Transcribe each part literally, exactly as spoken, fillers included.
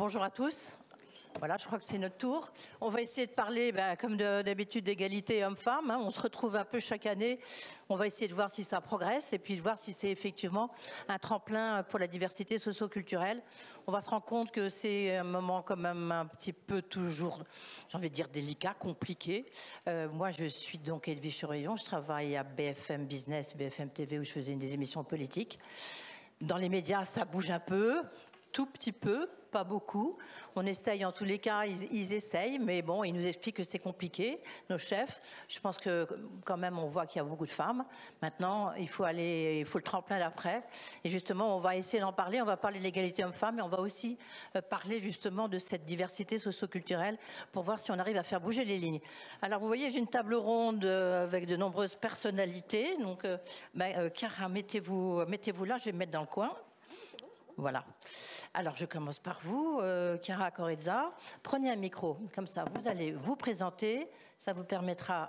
bonjour à tous. Voilà, je crois que c'est notre tour. On va essayer de parler, bah, comme d'habitude, d'égalité homme-femme. Hein. On se retrouve un peu chaque année. On va essayer de voir si ça progresse et puis de voir si c'est effectivement un tremplin pour la diversité socio-culturelle. On va se rendre compte que c'est un moment quand même un petit peu toujours, j'ai envie de dire, délicat, compliqué. Euh, moi, je suis donc Edwige Chereillon. Je travaille à B F M Business, B F M T V, où je faisais une des émissions politiques. Dans les médias, ça bouge un peu, tout petit peu, pas beaucoup. On essaye, en tous les cas, ils, ils essayent, mais bon, ils nous expliquent que c'est compliqué, nos chefs. Je pense que quand même, on voit qu'il y a beaucoup de femmes. Maintenant, il faut aller, il faut le tremplin d'après. Et justement, on va essayer d'en parler. On va parler de l'égalité homme-femme, mais on va aussi parler justement de cette diversité socio-culturelle pour voir si on arrive à faire bouger les lignes. Alors, vous voyez, j'ai une table ronde avec de nombreuses personnalités. Donc, euh, ben, euh, Chiara, mettez-vous, mettez-vous là, je vais me mettre dans le coin. Voilà. Alors, je commence par vous, euh, Chiara Corezza. Prenez un micro, comme ça, vous allez vous présenter. Ça vous permettra...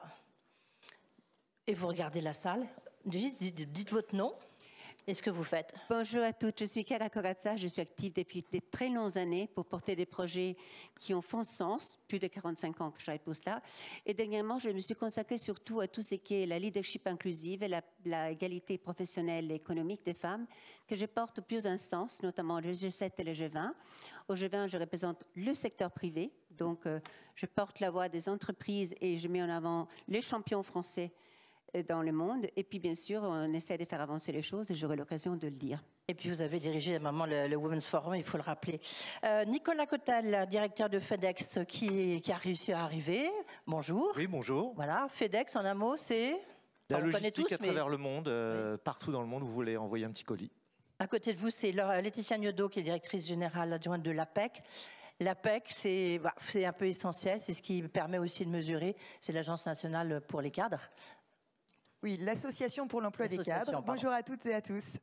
Et vous regardez la salle. Dites, dites, dites votre nom et ce que vous faites. Bonjour à toutes, je suis Chiara Corezza. Je suis active depuis de très longues années pour porter des projets qui ont font sens. Plus de quarante-cinq ans que je travaille pour cela. Et dernièrement, je me suis consacrée surtout à tout ce qui est la leadership inclusive et la, la égalité professionnelle et économique des femmes, que je porte plusieurs instances, notamment le G sept et le G vingt. Au G vingt, je représente le secteur privé. Donc, euh, je porte la voix des entreprises et je mets en avant les champions français dans le monde. Et puis, bien sûr, on essaie de faire avancer les choses et j'aurai l'occasion de le dire. Et puis, vous avez dirigé à un moment le, le Women's Forum, il faut le rappeler. Euh, Nicolas Cottal, directeur de FedEx, qui, qui a réussi à arriver. Bonjour. Oui, bonjour. Voilà, FedEx, en un mot, c'est... La enfin, logistique tous, à mais... travers le monde, euh, oui. Partout dans le monde où vous voulez envoyer un petit colis. À côté de vous, c'est Laetitia Gnodot, qui est directrice générale adjointe de l'APEC. L'APEC, c'est bah, un peu essentiel, c'est ce qui permet aussi de mesurer, c'est l'Agence nationale pour les cadres. Oui, l'Association pour l'emploi des cadres. Pardon. Bonjour à toutes et à tous.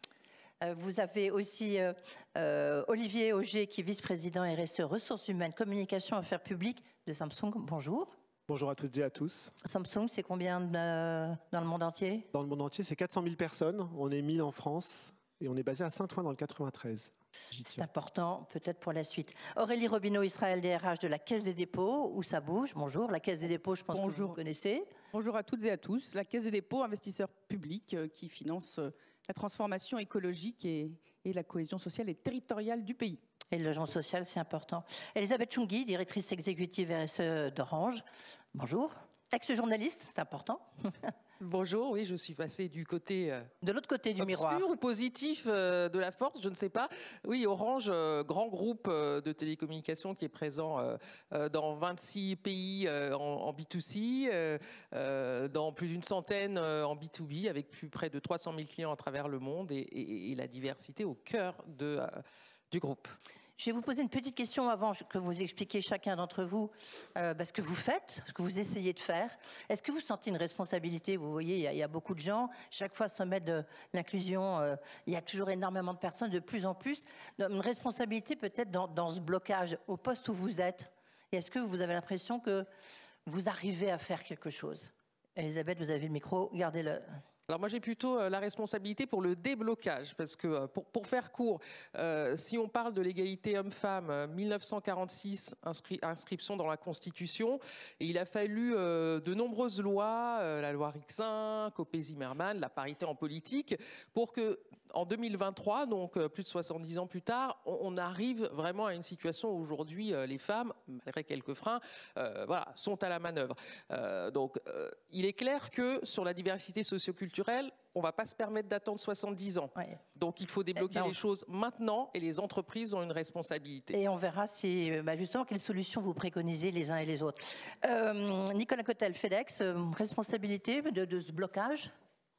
Euh, vous avez aussi euh, euh, Olivier Auger, qui est vice-président R S E, ressources humaines, communication, affaires publiques de Samsung. Bonjour. Bonjour à toutes et à tous. Samsung, c'est combien de, euh, dans le monde entier? Dans le monde entier, c'est quatre cent mille personnes. On est mille en France et on est basé à Saint-Ouen dans le quatre-vingt-treize. C'est important, peut-être pour la suite. Aurélie Robineau, Israël, D R H de la Caisse des dépôts, où ça bouge. Bonjour. La Caisse des dépôts, je pense Bonjour. que vous connaissez. Bonjour à toutes et à tous. La Caisse des dépôts, investisseur public euh, qui finance euh, la transformation écologique et, et la cohésion sociale et territoriale du pays. Et le logement social, c'est important. Elisabeth Chungui, directrice exécutive R S E d'Orange. Bonjour. Ex-journaliste, c'est important. Bonjour, oui, je suis passée du côté... Euh, de l'autre côté du obscur miroir. ou positif euh, de la force, je ne sais pas. Oui, Orange, euh, grand groupe euh, de télécommunications qui est présent euh, euh, dans vingt-six pays euh, en, en B deux C, euh, euh, dans plus d'une centaine euh, en B deux B, avec plus près de trois cent mille clients à travers le monde et, et, et la diversité au cœur de, euh, du groupe. Je vais vous poser une petite question avant que vous expliquiez chacun d'entre vous euh, bah, ce que vous faites, ce que vous essayez de faire. Est-ce que vous sentez une responsabilité? Vous voyez, il y, a, il y a beaucoup de gens. Chaque fois, sommet de l'inclusion, euh, il y a toujours énormément de personnes, de plus en plus. Une responsabilité peut-être dans, dans ce blocage au poste où vous êtes. Et est-ce que vous avez l'impression que vous arrivez à faire quelque chose? Elisabeth, vous avez le micro, gardez-le. Alors moi j'ai plutôt euh, la responsabilité pour le déblocage, parce que euh, pour, pour faire court, euh, si on parle de l'égalité homme-femme, euh, mille neuf cent quarante-six, inscri, inscription dans la Constitution, et il a fallu euh, de nombreuses lois, euh, la loi Rixin, Copé-Zimmermann, la parité en politique, pour que en deux mille vingt-trois, donc euh, plus de soixante-dix ans plus tard, on, on arrive vraiment à une situation où aujourd'hui euh, les femmes, malgré quelques freins, euh, voilà, sont à la manœuvre. Euh, donc euh, il est clair que sur la diversité socioculturelle, on ne va pas se permettre d'attendre soixante-dix ans. Ouais. Donc il faut débloquer les choses maintenant et les entreprises ont une responsabilité. Et on verra si, bah justement, quelles solutions vous préconisez les uns et les autres. Euh, Nicolas Cottal, FedEx, responsabilité de, de ce blocage?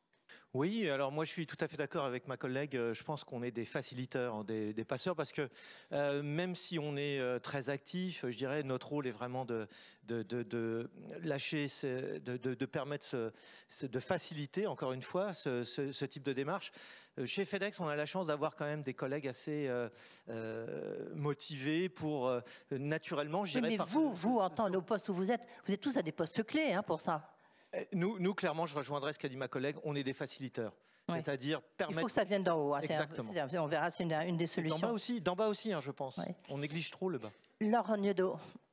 Oui, alors moi je suis tout à fait d'accord avec ma collègue. Je pense qu'on est des facilitateurs, des, des passeurs, parce que euh, même si on est euh, très actif, je dirais notre rôle est vraiment de, de, de, de lâcher, de, de, de permettre, ce, ce, de faciliter encore une fois ce, ce, ce type de démarche. Chez FedEx, on a la chance d'avoir quand même des collègues assez euh, euh, motivés pour euh, naturellement, je dirais. Oui, mais par vous, vous, en tant qu'au poste où vous êtes, vous êtes tous à des postes clés hein, pour ça. Nous, nous, clairement, je rejoindrai ce qu'a dit ma collègue, on est des faciliteurs. Ouais. C'est-à-dire permettre... Il faut que ça vienne d'en haut. Hein, Exactement. C'est un, on verra, c'est une, une des solutions. D'en bas aussi, d'en bas aussi hein, je pense. Ouais. On néglige trop le bas. Laure Gneudeau.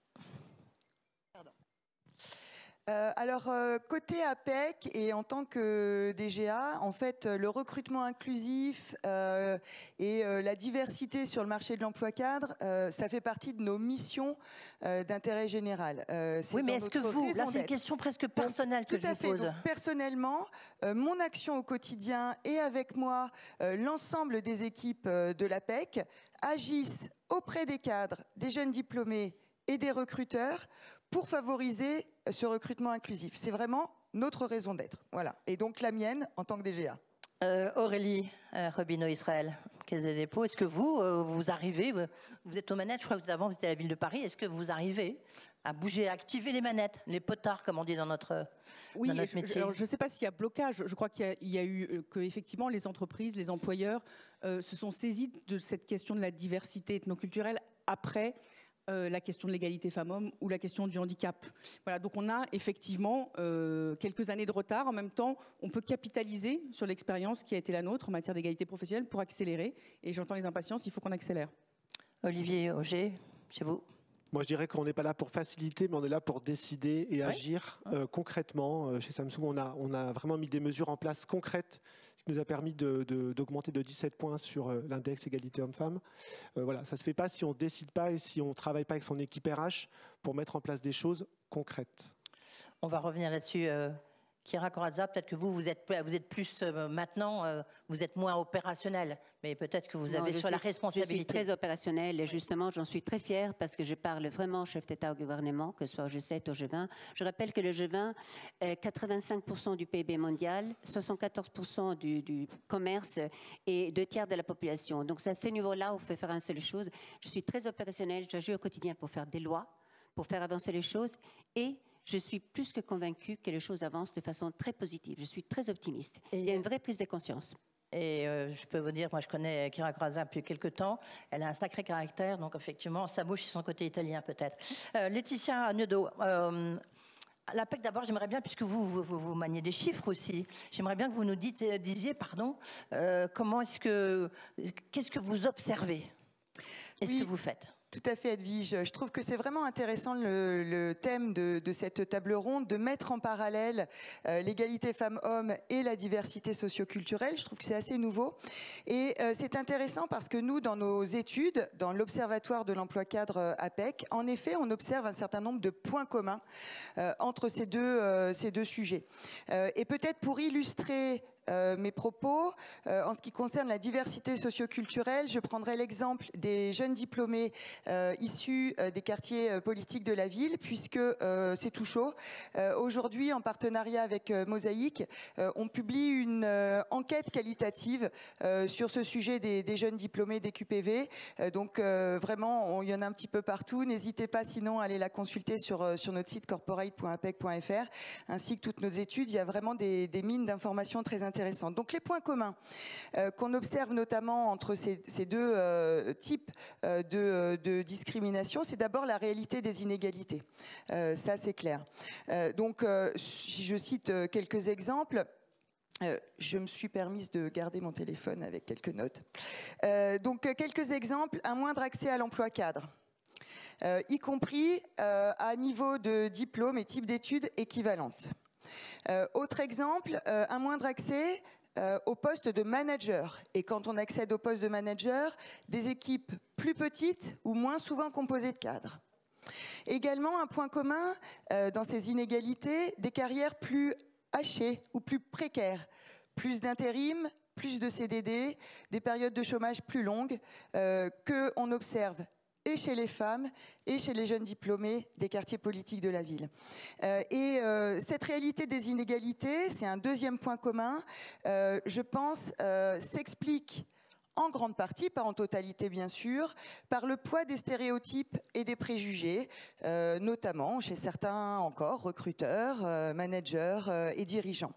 Euh, alors, euh, côté A P E C et en tant que D G A, en fait, le recrutement inclusif euh, et euh, la diversité sur le marché de l'emploi cadre, euh, ça fait partie de nos missions euh, d'intérêt général. Euh, Oui, mais est-ce que vous, là c'est une question presque personnelle Donc, que tout je à vous fait. pose. Donc, personnellement, euh, mon action au quotidien et avec moi, euh, l'ensemble des équipes euh, de l'A P E C agissent auprès des cadres, des jeunes diplômés et des recruteurs pour favoriser ce recrutement inclusif. C'est vraiment notre raison d'être. Voilà. Et donc la mienne en tant que D G A. Euh, Aurélie euh, Robino-Israël, Caisse des dépôts, est-ce que vous, euh, vous arrivez, vous, vous êtes au manette, je crois que vous, avant vous étiez à la ville de Paris, est-ce que vous arrivez à bouger, à activer les manettes, les potards, comme on dit dans notre, Oui, dans notre je, métier? alors, je ne sais pas s'il y a blocage. Je crois qu'il y a, il y a eu euh, que effectivement les entreprises, les employeurs euh, se sont saisis de cette question de la diversité ethnoculturelle après Euh, la question de l'égalité femmes-hommes ou la question du handicap. Voilà, donc on a effectivement euh, quelques années de retard. En même temps, on peut capitaliser sur l'expérience qui a été la nôtre en matière d'égalité professionnelle pour accélérer. Et j'entends les impatiences, il faut qu'on accélère. Olivier Auger, chez vous? Moi, je dirais qu'on n'est pas là pour faciliter, mais on est là pour décider et ouais. agir euh, concrètement. Euh, chez Samsung, on a, on a vraiment mis des mesures en place concrètes, ce qui nous a permis de, de, d'augmenter de dix-sept points sur euh, l'index égalité homme-femme. Euh, voilà, ça ne se fait pas si on ne décide pas et si on ne travaille pas avec son équipe R H pour mettre en place des choses concrètes. On va revenir là-dessus. Euh, Kira Corazza, peut-être que vous, vous êtes, vous êtes plus euh, maintenant, euh, vous êtes moins opérationnel, mais peut-être que vous Non, avez je sur suis, la responsabilité. Je suis très opérationnelle et justement, j'en suis très fière parce que je parle vraiment au chef d'État au gouvernement, que ce soit au G sept ou au G vingt. Je rappelle que le G vingt est quatre-vingt-cinq pour cent du P I B mondial, soixante-quatorze pour cent du, du commerce et deux tiers de la population. Donc c'est à ce niveau-là où il faut faire une seule chose. Je suis très opérationnelle, j'agis au quotidien pour faire des lois, pour faire avancer les choses et je suis plus que convaincue que les choses avancent de façon très positive. Je suis très optimiste. Et il y a une vraie prise de conscience. Et euh, je peux vous dire, moi je connais Kira Corazza depuis quelques temps, elle a un sacré caractère, donc effectivement, sa bouche, c'est son côté italien peut-être. Euh, Laetitia Gneudeau, euh, à l'A P E C d'abord, j'aimerais bien, puisque vous, vous, vous maniez des chiffres aussi, j'aimerais bien que vous nous dites, disiez, pardon, euh, comment est-ce que, qu'est-ce que vous observez? Est-ce Oui. que vous faites? Tout à fait, Edwige. Je trouve que c'est vraiment intéressant le, le thème de, de cette table ronde, de mettre en parallèle euh, l'égalité femmes-hommes et la diversité socioculturelle. Je trouve que c'est assez nouveau. Et euh, c'est intéressant parce que nous, dans nos études, dans l'Observatoire de l'emploi cadre euh, A P E C, en effet, on observe un certain nombre de points communs euh, entre ces deux, euh, ces deux sujets. Euh, et peut-être pour illustrer Euh, mes propos. Euh, en ce qui concerne la diversité socioculturelle, je prendrai l'exemple des jeunes diplômés euh, issus euh, des quartiers euh, politiques de la ville, puisque euh, c'est tout chaud. Euh, Aujourd'hui, en partenariat avec euh, Mosaïque, euh, on publie une euh, enquête qualitative euh, sur ce sujet des, des jeunes diplômés des Q P V. Euh, donc euh, vraiment, il y en a un petit peu partout. N'hésitez pas sinon à aller la consulter sur, euh, sur notre site corporate point a p e c point f r, ainsi que toutes nos études. Il y a vraiment des, des mines d'informations très intéressantes. Donc les points communs euh, qu'on observe notamment entre ces, ces deux euh, types euh, de, de discrimination, c'est d'abord la réalité des inégalités. Euh, ça c'est clair. Euh, donc euh, si je cite euh, quelques exemples. Euh, je me suis permise de garder mon téléphone avec quelques notes. Euh, donc quelques exemples, un moindre accès à l'emploi cadre. Euh, y compris euh, à niveau de diplôme et type d'études équivalentes. Euh, autre exemple, euh, un moindre accès euh, au poste de manager. Et quand on accède au poste de manager, des équipes plus petites ou moins souvent composées de cadres. Également, un point commun euh, dans ces inégalités, des carrières plus hachées ou plus précaires. Plus d'intérim, plus de C D D, des périodes de chômage plus longues euh, qu'on observe et chez les femmes et chez les jeunes diplômés des quartiers politiques de la ville. Euh, et euh, cette réalité des inégalités, c'est un deuxième point commun, euh, je pense, euh, s'explique en grande partie, pas en totalité bien sûr, par le poids des stéréotypes et des préjugés, euh, notamment chez certains encore recruteurs, euh, managers euh, et dirigeants.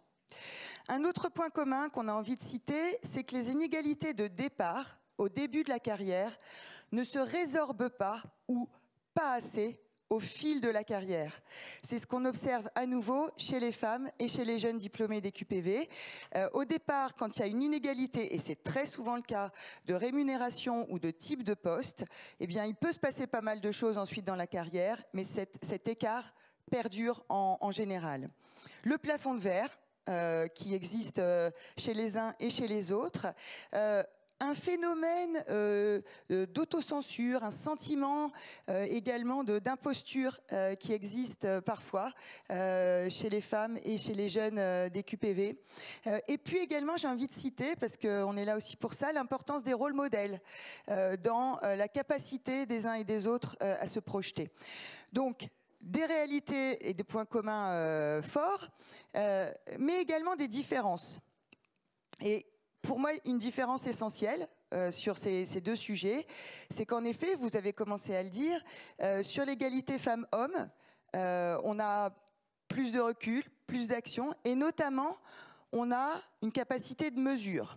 Un autre point commun qu'on a envie de citer, c'est que les inégalités de départ, au début de la carrière, ne se résorbent pas ou pas assez au fil de la carrière. C'est ce qu'on observe à nouveau chez les femmes et chez les jeunes diplômés des Q P V. Euh, au départ, quand il y a une inégalité, et c'est très souvent le cas, de rémunération ou de type de poste, eh bien, il peut se passer pas mal de choses ensuite dans la carrière, mais cet, cet écart perdure en, en général. Le plafond de verre, euh, qui existe euh, chez les uns et chez les autres, euh, un phénomène euh, d'autocensure, un sentiment euh, également d'imposture euh, qui existe euh, parfois euh, chez les femmes et chez les jeunes euh, des Q P V. Euh, et puis également, j'ai envie de citer, parce qu'on est là aussi pour ça, l'importance des rôles modèles euh, dans euh, la capacité des uns et des autres euh, à se projeter. Donc, des réalités et des points communs euh, forts, euh, mais également des différences. Et pour moi, une différence essentielle euh, sur ces, ces deux sujets, c'est qu'en effet, vous avez commencé à le dire, euh, sur l'égalité femmes-hommes, euh, on a plus de recul, plus d'action, et notamment, on a une capacité de mesure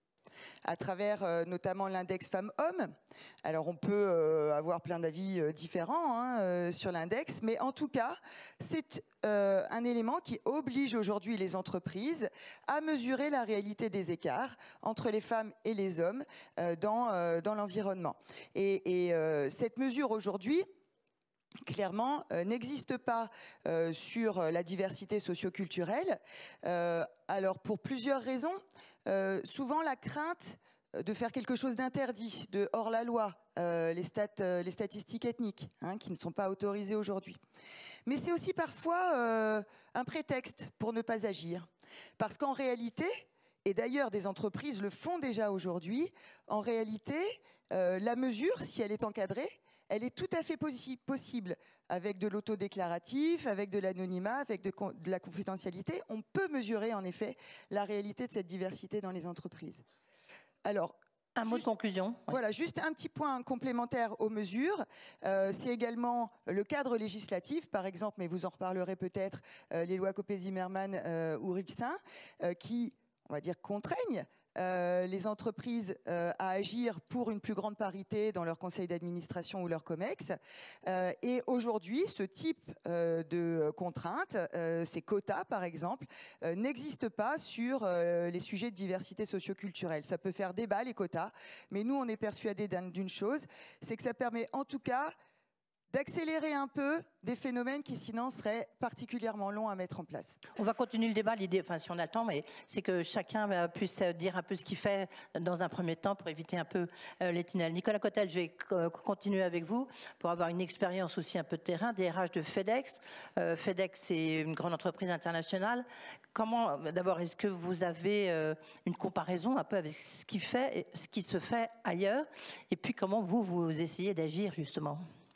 à travers euh, notamment l'index femmes-hommes. Alors on peut euh, avoir plein d'avis euh, différents hein, euh, sur l'index, mais en tout cas, c'est euh, un élément qui oblige aujourd'hui les entreprises à mesurer la réalité des écarts entre les femmes et les hommes euh, dans, euh, dans l'environnement. Et, et euh, cette mesure aujourd'hui, clairement, euh, n'existe pas euh, sur la diversité socio-culturelle. Euh, alors, pour plusieurs raisons. Euh, souvent, la crainte de faire quelque chose d'interdit, de hors-la-loi, euh, les, stat, euh, les statistiques ethniques, hein, qui ne sont pas autorisées aujourd'hui. Mais c'est aussi parfois euh, un prétexte pour ne pas agir. Parce qu'en réalité, et d'ailleurs des entreprises le font déjà aujourd'hui, en réalité, euh, la mesure, si elle est encadrée, elle est tout à fait possi possible avec de l'autodéclaratif, avec de l'anonymat, avec de, de la confidentialité. On peut mesurer en effet la réalité de cette diversité dans les entreprises. Alors, un mot de conclusion. Voilà, ouais. Juste un petit point complémentaire aux mesures. Euh, C'est également le cadre législatif, par exemple, mais vous en reparlerez peut-être, euh, les lois Copé-Zimmermann euh, ou Rixain, euh, qui, on va dire, contraignent Euh, les entreprises euh, à agir pour une plus grande parité dans leur conseil d'administration ou leur COMEX. Euh, et aujourd'hui, ce type euh, de contraintes, euh, ces quotas par exemple, euh, n'existent pas sur euh, les sujets de diversité socio-culturelle. Ça peut faire débat les quotas, mais nous on est persuadés d'une chose, c'est que ça permet en tout cas d'accélérer un peu des phénomènes qui sinon seraient particulièrement longs à mettre en place. On va continuer le débat, l'idée, enfin si on a le temps, mais c'est que chacun puisse dire un peu ce qu'il fait dans un premier temps pour éviter un peu euh, les tunnels. Nicolas Cotel, je vais continuer avec vous pour avoir une expérience aussi un peu de terrain, D R H de FedEx. Euh, FedEx, c'est une grande entreprise internationale. Comment, d'abord, est-ce que vous avez euh, une comparaison un peu avec ce qui, fait, ce qui se fait ailleurs? Et puis comment vous, vous essayez d'agir justement?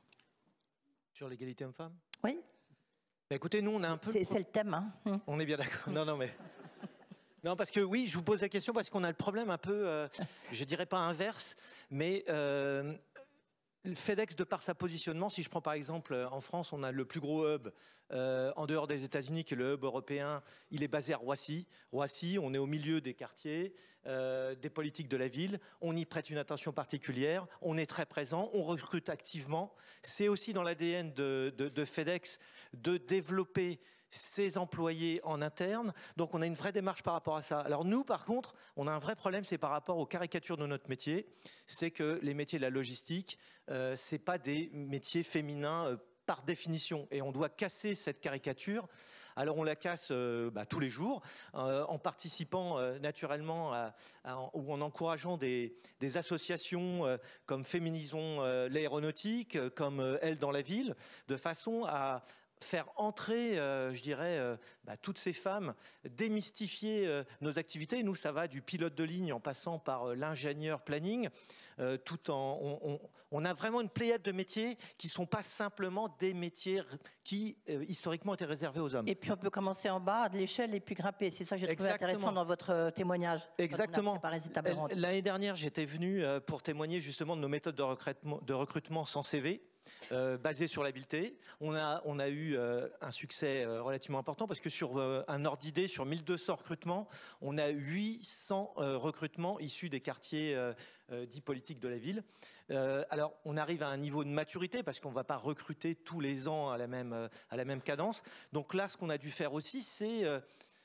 Sur l'égalité homme-femme? Oui. Bah écoutez, nous, on a un peu... C'est le thème. Hein. On est bien d'accord. Non, non, mais... Non, parce que oui, je vous pose la question parce qu'on a le problème un peu, euh, je dirais pas inverse, mais euh, FedEx, de par sa positionnement, si je prends par exemple en France, on a le plus gros hub euh, en dehors des États-Unis, qui est le hub européen. Il est basé à Roissy. Roissy, on est au milieu des quartiers, euh, des politiques de la ville. On y prête une attention particulière. On est très présent. On recrute activement. C'est aussi dans l'A D N de, de, de FedEx de développer ses employés en interne. Donc on a une vraie démarche par rapport à ça. Alors nous, par contre, on a un vrai problème, c'est par rapport aux caricatures de notre métier. C'est que les métiers de la logistique, euh, c'est pas des métiers féminins euh, par définition. Et on doit casser cette caricature. Alors on la casse euh, bah, tous les jours, euh, en participant euh, naturellement à, à, ou en encourageant des, des associations euh, comme Féminisons euh, l'aéronautique, euh, comme euh, Elle dans la ville, de façon à faire entrer, euh, je dirais, euh, bah, toutes ces femmes, démystifier euh, nos activités. Nous, ça va du pilote de ligne en passant par euh, l'ingénieur planning, euh, tout en... On, on, on a vraiment une pléiade de métiers qui ne sont pas simplement des métiers qui, euh, historiquement, étaient réservés aux hommes. Et puis, on peut commencer en bas de l'échelle et puis grimper. C'est ça que j'ai trouvé intéressant dans votre témoignage. Exactement. L'année dernière, j'étais venu pour témoigner justement de nos méthodes de recrutement, de recrutement sans C V. euh, basé sur l'habileté. On a, on a eu euh, un succès euh, relativement important parce que sur euh, un ordre d'idée, sur mille deux cents recrutements, on a huit cents euh, recrutements issus des quartiers euh, euh, dits politiques de la ville. Euh, alors, on arrive à un niveau de maturité parce qu'on ne va pas recruter tous les ans à la même, euh, à la même cadence. Donc là, ce qu'on a dû faire aussi, c'est euh,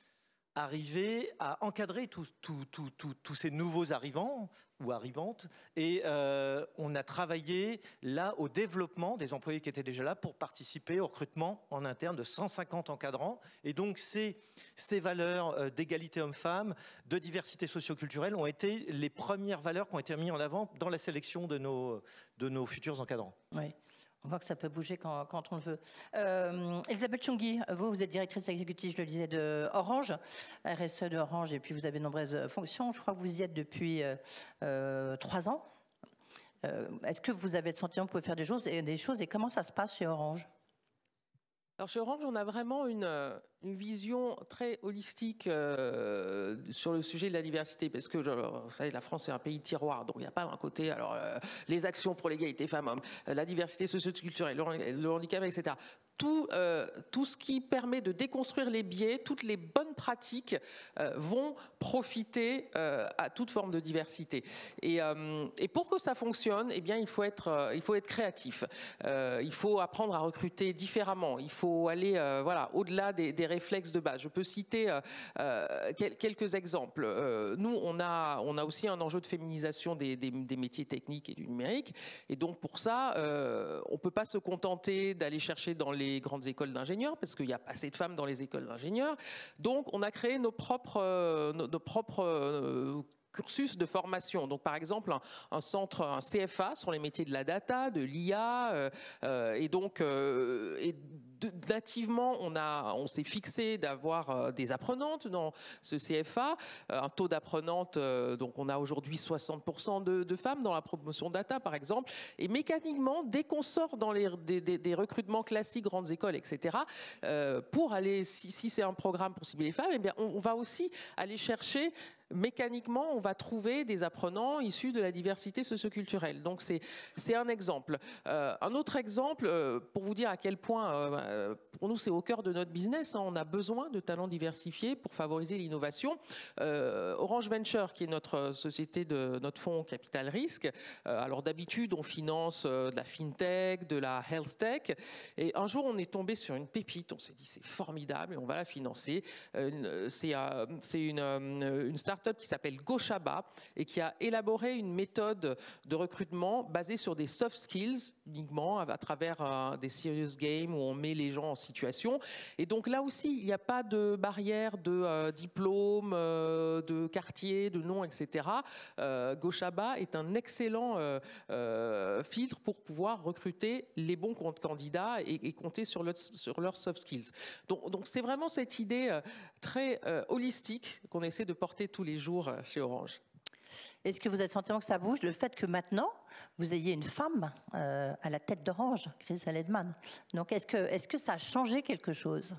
arriver à encadrer tous tout, tout, tout, tout ces nouveaux arrivants ou arrivantes. Et euh, on a travaillé là au développement des employés qui étaient déjà là pour participer au recrutement en interne de cent cinquante encadrants. Et donc ces, ces valeurs d'égalité homme-femme, de diversité socio-culturelle ont été les premières valeurs qui ont été mises en avant dans la sélection de nos, de nos futurs encadrants. Oui. On voit que ça peut bouger quand, quand on le veut. Euh, Elisabeth Chungui, vous, vous êtes directrice exécutive, je le disais, de Orange, R S E de Orange, et puis vous avez de nombreuses fonctions. Je crois que vous y êtes depuis euh, euh, trois ans. Euh, Est-ce que vous avez le sentiment que vous pouvez faire des choses, et, des choses, et comment ça se passe chez Orange? Alors chez Orange, on a vraiment une, une vision très holistique euh, sur le sujet de la diversité, parce que vous savez, la France est un pays de tiroir, donc il n'y a pas d'un côté alors euh, les actions pour l'égalité femmes-hommes, la diversité socio-culturelle, le handicap, et cetera. Tout, euh, tout ce qui permet de déconstruire les biais, toutes les bonnes pratiques euh, vont profiter euh, à toute forme de diversité. Et, euh, et pour que ça fonctionne, eh bien, il faut être, euh, il faut être créatif. Euh, il faut apprendre à recruter différemment. Il faut aller euh, voilà, au-delà des, des réflexes de base. Je peux citer euh, euh, quelques exemples. Euh, nous, on a, on a aussi un enjeu de féminisation des, des, des métiers techniques et du numérique. Et donc, pour ça, euh, on ne peut pas se contenter d'aller chercher dans les grandes écoles d'ingénieurs, parce qu'il n'y a pas assez de femmes dans les écoles d'ingénieurs. Donc, on a créé nos propres, euh, nos, nos propres euh, cursus de formation. Donc, par exemple, un, un centre, un C F A sur les métiers de la data, de l'I A, euh, euh, et donc, euh, et nativement, on, a, on s'est fixé d'avoir des apprenantes dans ce C F A, un taux d'apprenantes, donc on a aujourd'hui soixante pour cent de, de femmes dans la promotion data, par exemple, et mécaniquement, dès qu'on sort dans les, des, des, des recrutements classiques, grandes écoles, et cetera, euh, pour aller, si, si c'est un programme pour cibler les femmes, eh bien, on, on va aussi aller chercher mécaniquement, on va trouver des apprenants issus de la diversité socioculturelle. Donc, c'est un exemple. Euh, un autre exemple, euh, pour vous dire à quel point, euh, pour nous, c'est au cœur de notre business, hein, on a besoin de talents diversifiés pour favoriser l'innovation. Euh, Orange Venture, qui est notre société, de notre fonds capital risque, euh, alors d'habitude, on finance euh, de la fintech, de la health tech, et un jour, on est tombé sur une pépite, on s'est dit, c'est formidable, et on va la financer. Euh, c'est euh, une, une start qui s'appelle Goshaba et qui a élaboré une méthode de recrutement basée sur des soft skills uniquement à travers euh, des serious games où on met les gens en situation. Et donc là aussi, il n'y a pas de barrière de euh, diplôme, euh, de quartier, de nom, et cetera. Euh, Goshaba est un excellent euh, euh, filtre pour pouvoir recruter les bons candidats et, et compter sur, le, sur leurs soft skills. Donc c'est vraiment cette idée euh, très euh, holistique qu'on essaie de porter tous les jours chez Orange. Est-ce que vous avez le sentiment que ça bouge, le fait que maintenant, vous ayez une femme euh, à la tête d'Orange, Chris Aledman? Donc, est-ce que, est-ce que ça a changé quelque chose?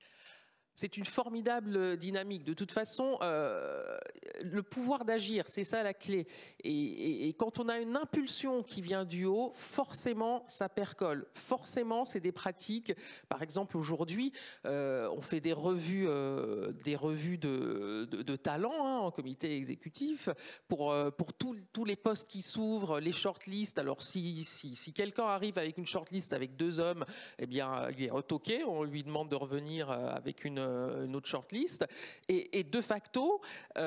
C'est une formidable dynamique. De toute façon, euh, le pouvoir d'agir, c'est ça la clé. Et, et, et quand on a une impulsion qui vient du haut, forcément, ça percole. Forcément, c'est des pratiques. Par exemple, aujourd'hui, euh, on fait des revues, euh, des revues de, de, de talent hein, en comité exécutif pour, euh, pour tous les postes qui s'ouvrent, les shortlists. Alors, si, si, si quelqu'un arrive avec une shortlist avec deux hommes, eh bien, il est retoqué. On lui demande de revenir avec une une autre shortlist et, et de facto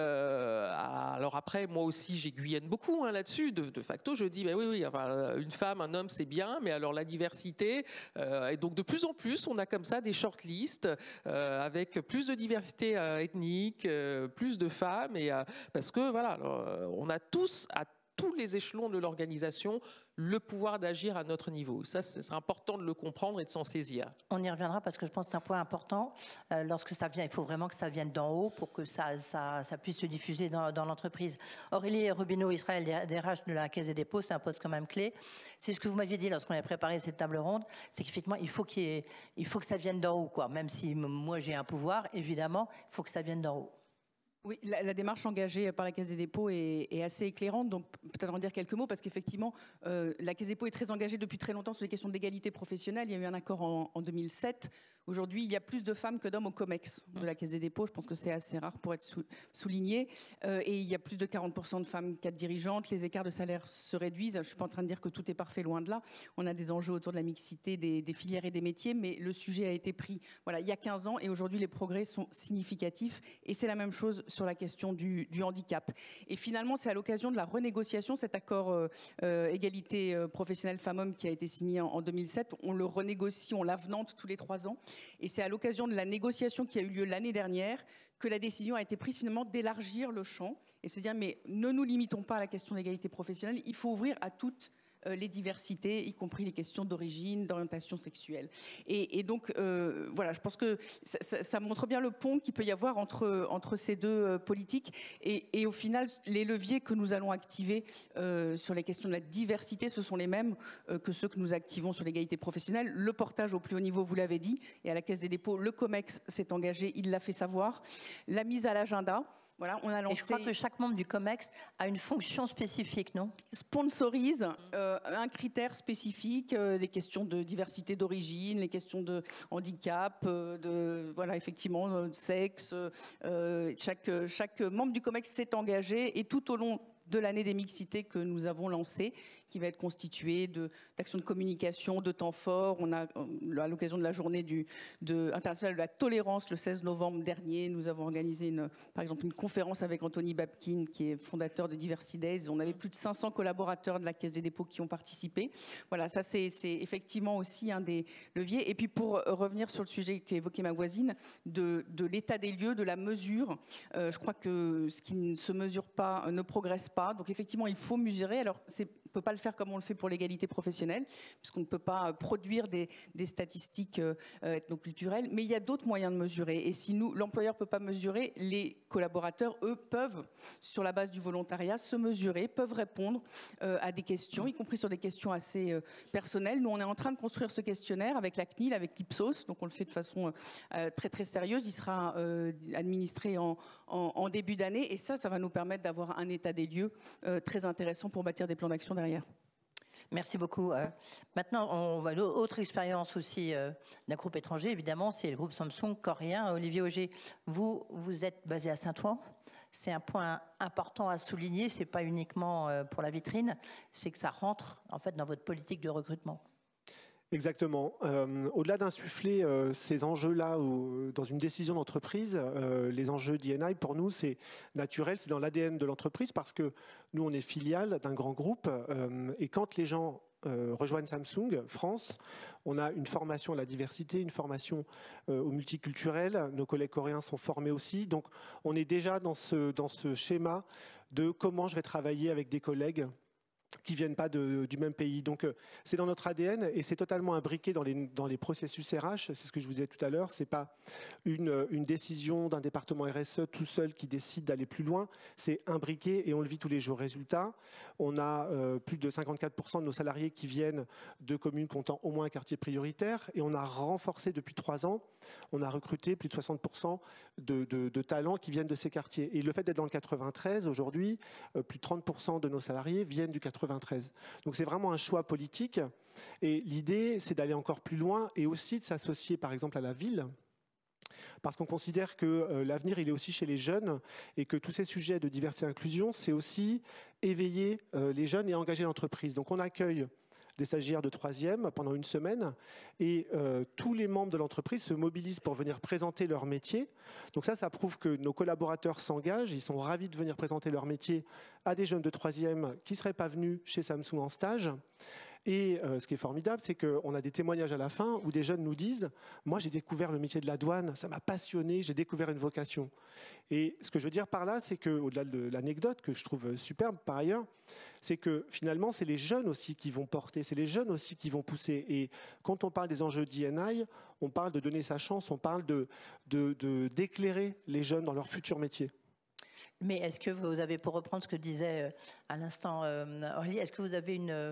euh, alors après moi aussi j'aiguillonne beaucoup hein, là-dessus de, de facto je dis bah oui oui enfin, une femme un homme c'est bien mais alors la diversité euh, et donc de plus en plus on a comme ça des shortlists euh, avec plus de diversité euh, ethnique euh, plus de femmes et euh, parce que voilà alors, on a tous à tous les échelons de l'organisation le pouvoir d'agir à notre niveau. Ça, c'est important de le comprendre et de s'en saisir. On y reviendra parce que je pense que c'est un point important. Euh, lorsque ça vient, il faut vraiment que ça vienne d'en haut pour que ça, ça, ça puisse se diffuser dans, dans l'entreprise. Aurélie Rubineau-Israël, D R H de la Caisse des dépôts, c'est un poste quand même clé. C'est ce que vous m'aviez dit lorsqu'on a préparé cette table ronde, c'est qu'effectivement, il faut qu'il y ait, il faut que ça vienne d'en haut, quoi. Même si moi j'ai un pouvoir, évidemment, il faut que ça vienne d'en haut. Oui, la, la démarche engagée par la Caisse des dépôts est, est assez éclairante, donc peut-être en dire quelques mots, parce qu'effectivement, euh, la Caisse des dépôts est très engagée depuis très longtemps sur les questions d'égalité professionnelle. Il y a eu un accord en, en deux mille sept. Aujourd'hui, il y a plus de femmes que d'hommes au COMEX de la Caisse des dépôts. Je pense que c'est assez rare pour être sou, souligné. Euh, et il y a plus de quarante pour cent de femmes cadres dirigeantes. Les écarts de salaire se réduisent. Je ne suis pas en train de dire que tout est parfait, loin de là. On a des enjeux autour de la mixité des, des filières et des métiers, mais le sujet a été pris voilà, il y a quinze ans et aujourd'hui, les progrès sont significatifs. Et c'est la même chose sur la question du, du handicap. Et finalement, c'est à l'occasion de la renégociation, cet accord euh, euh, égalité euh, professionnelle femmes-hommes qui a été signé en, en deux mille sept. On le renégocie, on l'avenante tous les trois ans. Et c'est à l'occasion de la négociation qui a eu lieu l'année dernière que la décision a été prise finalement d'élargir le champ et se dire mais ne nous limitons pas à la question de l'égalité professionnelle, il faut ouvrir à toutes les diversités, y compris les questions d'origine, d'orientation sexuelle. Et, et donc, euh, voilà, je pense que ça, ça, ça montre bien le pont qu'il peut y avoir entre, entre ces deux euh, politiques. Et, et au final, les leviers que nous allons activer euh, sur les questions de la diversité, ce sont les mêmes euh, que ceux que nous activons sur l'égalité professionnelle. Le portage au plus haut niveau, vous l'avez dit, et à la Caisse des dépôts, le COMEX s'est engagé, il l'a fait savoir. La mise à l'agenda. Voilà, on a lancé... Et je crois que chaque membre du COMEX a une fonction spécifique, non ? Sponsorise euh, un critère spécifique, euh, les questions de diversité d'origine, les questions de handicap, euh, de voilà effectivement de sexe. Euh, chaque chaque membre du COMEX s'est engagé et tout au long de l'année des mixités que nous avons lancée, qui va être constituée de, d'actions de communication, de temps forts. On a, à l'occasion de la journée du, de, internationale de la tolérance, le seize novembre dernier, nous avons organisé, une, par exemple, une conférence avec Anthony Babkin, qui est fondateur de Diversity Days. On avait plus de cinq cents collaborateurs de la Caisse des dépôts qui ont participé. Voilà, ça c'est, c'est effectivement aussi un des leviers. Et puis pour revenir sur le sujet qu'évoquait ma voisine, de, de l'état des lieux, de la mesure, euh, je crois que ce qui ne se mesure pas ne progresse pas. Donc effectivement, il faut mesurer. Alors, c'est, on ne peut pas le faire comme on le fait pour l'égalité professionnelle, puisqu'on ne peut pas produire des, des statistiques euh, ethnoculturelles, mais il y a d'autres moyens de mesurer. Et si nous, l'employeur ne peut pas mesurer, les collaborateurs, eux, peuvent, sur la base du volontariat, se mesurer, peuvent répondre euh, à des questions, y compris sur des questions assez euh, personnelles. Nous, on est en train de construire ce questionnaire avec la C N I L, avec l'Ipsos, donc on le fait de façon euh, très très sérieuse. Il sera euh, administré en, en, en début d'année, et ça, ça va nous permettre d'avoir un état des lieux euh, très intéressant pour bâtir des plans d'action derrière. Merci beaucoup. Euh, maintenant, on va autre expérience aussi euh, d'un groupe étranger, évidemment, c'est le groupe Samsung coréen. Olivier Auger, vous, vous êtes basé à Saint-Ouen. C'est un point important à souligner. C'est pas uniquement euh, pour la vitrine, c'est que ça rentre en fait dans votre politique de recrutement. Exactement. Euh, au-delà d'insuffler euh, ces enjeux-là ou, dans une décision d'entreprise, euh, les enjeux d'I N I, pour nous, c'est naturel, c'est dans l'A D N de l'entreprise parce que nous, on est filiale d'un grand groupe euh, et quand les gens euh, rejoignent Samsung France, on a une formation à la diversité, une formation euh, au multiculturel. Nos collègues coréens sont formés aussi. Donc, on est déjà dans ce, dans ce schéma de comment je vais travailler avec des collègues qui ne viennent pas de, du même pays. Donc, euh, c'est dans notre A D N et c'est totalement imbriqué dans les, dans les processus R H. C'est ce que je vous disais tout à l'heure. Ce n'est pas une, une décision d'un département R S E tout seul qui décide d'aller plus loin. C'est imbriqué et on le vit tous les jours. Résultat, on a euh, plus de cinquante-quatre pour cent de nos salariés qui viennent de communes comptant au moins un quartier prioritaire et on a renforcé depuis trois ans, on a recruté plus de soixante pour cent de, de, de talents qui viennent de ces quartiers. Et le fait d'être dans le quatre-vingt-treize, aujourd'hui, euh, plus de trente pour cent de nos salariés viennent du quatre-vingt-treize. Donc c'est vraiment un choix politique et l'idée c'est d'aller encore plus loin et aussi de s'associer par exemple à la ville parce qu'on considère que euh, l'avenir il est aussi chez les jeunes et que tous ces sujets de diversité et inclusion c'est aussi éveiller euh, les jeunes et engager l'entreprise. Donc on accueille des stagiaires de troisième pendant une semaine et euh, tous les membres de l'entreprise se mobilisent pour venir présenter leur métier. Donc ça, ça prouve que nos collaborateurs s'engagent, ils sont ravis de venir présenter leur métier à des jeunes de troisième qui ne seraient pas venus chez Samsung en stage. Et euh, ce qui est formidable, c'est qu'on a des témoignages à la fin où des jeunes nous disent « Moi, j'ai découvert le métier de la douane, ça m'a passionné, j'ai découvert une vocation. » Et ce que je veux dire par là, c'est qu'au-delà de l'anecdote, que je trouve superbe par ailleurs, c'est que finalement, c'est les jeunes aussi qui vont porter, c'est les jeunes aussi qui vont pousser. Et quand on parle des enjeux d'I N I, on parle de donner sa chance, on parle de, de, de, d'éclairer les jeunes dans leur futur métier. Mais est-ce que vous avez, pour reprendre ce que disait à l'instant Aurélie, est-ce que vous avez une,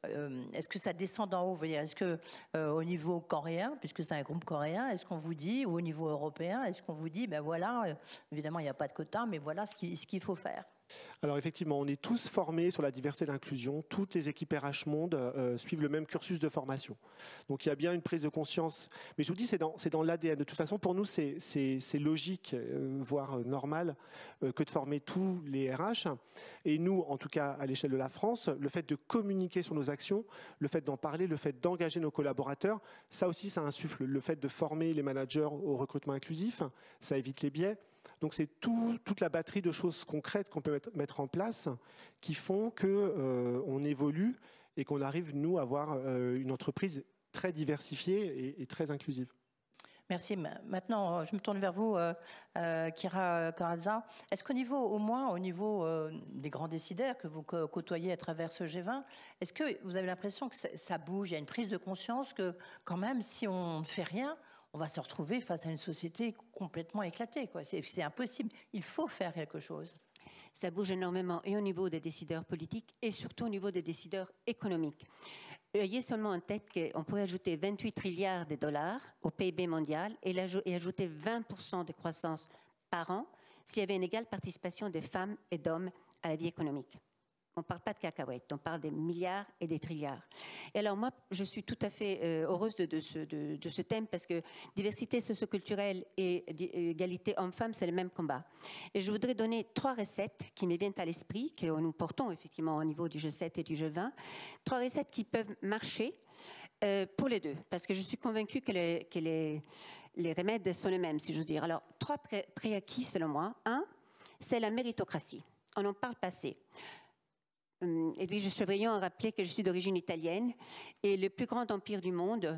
euh, est-ce que ça descend d'en haut? Est-ce que euh, au niveau coréen, puisque c'est un groupe coréen, est-ce qu'on vous dit, ou au niveau européen, est-ce qu'on vous dit, ben voilà, euh, évidemment il n'y a pas de quota, mais voilà ce qu'il ce qu'il faut faire? Alors effectivement, on est tous formés sur la diversité et l'inclusion. Toutes les équipes R H Monde euh, suivent le même cursus de formation. Donc il y a bien une prise de conscience. Mais je vous dis, c'est dans, c'est dans l'A D N. De toute façon, pour nous, c'est, c'est, c'est logique, euh, voire normal, euh, que de former tous les R H. Et nous, en tout cas à l'échelle de la France, le fait de communiquer sur nos actions, le fait d'en parler, le fait d'engager nos collaborateurs, ça aussi, ça insuffle. Le fait de former les managers au recrutement inclusif, ça évite les biais. Donc c'est tout, toute la batterie de choses concrètes qu'on peut mettre, mettre en place qui font qu'on euh, évolue et qu'on arrive, nous, à avoir euh, une entreprise très diversifiée et, et très inclusive. Merci. Maintenant, je me tourne vers vous, euh, euh, Kira Corazza. Est-ce qu'au niveau, au moins au niveau euh, des grands décideurs que vous côtoyez à travers ce G vingt, est-ce que vous avez l'impression que ça, ça bouge, il y a une prise de conscience que quand même, si on ne fait rien, on va se retrouver face à une société complètement éclatée, quoi. C'est, c'est impossible. Il faut faire quelque chose. Ça bouge énormément, et au niveau des décideurs politiques, et surtout au niveau des décideurs économiques. Ayez seulement en tête qu'on pourrait ajouter vingt-huit trilliards de dollars au P I B mondial et, et ajouter vingt pour cent de croissance par an s'il y avait une égale participation des femmes et d'hommes à la vie économique. On ne parle pas de cacahuètes, on parle des milliards et des trilliards. Et alors moi, je suis tout à fait euh, heureuse de, de, ce, de, de ce thème parce que diversité socioculturelle et égalité homme-femme, c'est le même combat. Et je voudrais donner trois recettes qui me viennent à l'esprit, que nous portons effectivement au niveau du G sept et du G vingt. Trois recettes qui peuvent marcher euh, pour les deux, parce que je suis convaincue que les, que les, les remèdes sont les mêmes, si j'ose dire. Alors, trois pré- prérequis selon moi. Un, c'est la méritocratie. On en parle pas assez. Edwige Chevrillon a rappelé que je suis d'origine italienne et le plus grand empire du monde,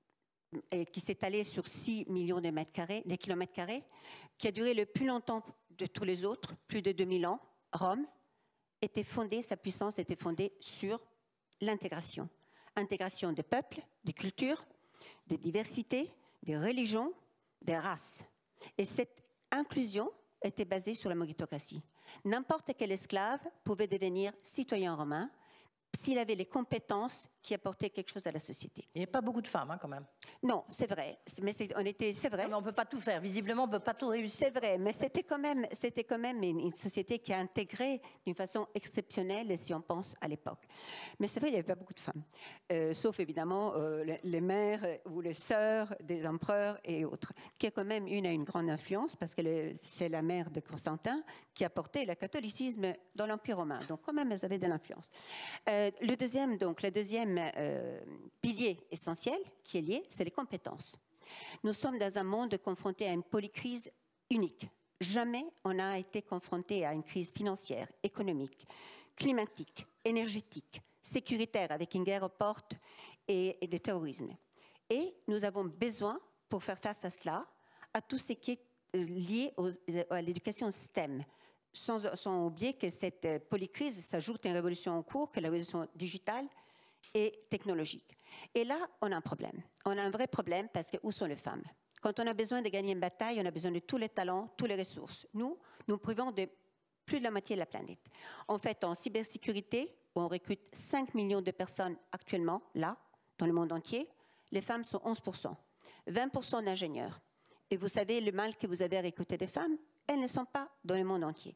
qui s'est étalé sur six millions de mètres carrés, des kilomètres carrés, qui a duré le plus longtemps de tous les autres, plus de deux mille ans, Rome, était fondé, sa puissance était fondée sur l'intégration. Intégration des peuples, des cultures, des diversités, des religions, des races. Et cette inclusion était basée sur la méritocratie. N'importe quel esclave pouvait devenir citoyen romain s'il avait les compétences qui apportaient quelque chose à la société. Il n'y a pas beaucoup de femmes, hein, quand même. Non, c'est vrai. Mais c'est, on était, c'est vrai. Non, mais on ne peut pas tout faire. Visiblement, on ne peut pas tout réussir. C'est vrai, mais c'était quand même, c'était quand même une, une société qui a intégré d'une façon exceptionnelle, si on pense à l'époque. Mais c'est vrai, il n'y avait pas beaucoup de femmes. Euh, sauf évidemment euh, les, les mères ou les sœurs des empereurs et autres, qui a quand même une a une grande influence, parce que le, c'est la mère de Constantin qui a porté le catholicisme dans l'Empire romain. Donc quand même, elles avaient de l'influence. Euh, le deuxième, donc, le deuxième euh, pilier essentiel qui est lié, c'est les compétences. Nous sommes dans un monde confronté à une polycrise unique. Jamais on n'a été confronté à une crise financière, économique, climatique, énergétique, sécuritaire, avec une guerre aux portes et, et le terrorisme. Et nous avons besoin, pour faire face à cela, à tout ce qui est lié aux, à l'éducation STEM. Sans, sans oublier que cette polycrise s'ajoute à une révolution en cours, que la révolution digitale et technologique. Et là, on a un problème. On a un vrai problème parce que où sont les femmes? Quand on a besoin de gagner une bataille, on a besoin de tous les talents, toutes les ressources. Nous, nous privons de plus de la moitié de la planète. En fait, en cybersécurité, où on recrute cinq millions de personnes actuellement, là, dans le monde entier, les femmes sont onze pour cent. vingt pour cent d'ingénieurs. Et vous savez le mal que vous avez à recruter des femmes? Elles ne sont pas dans le monde entier.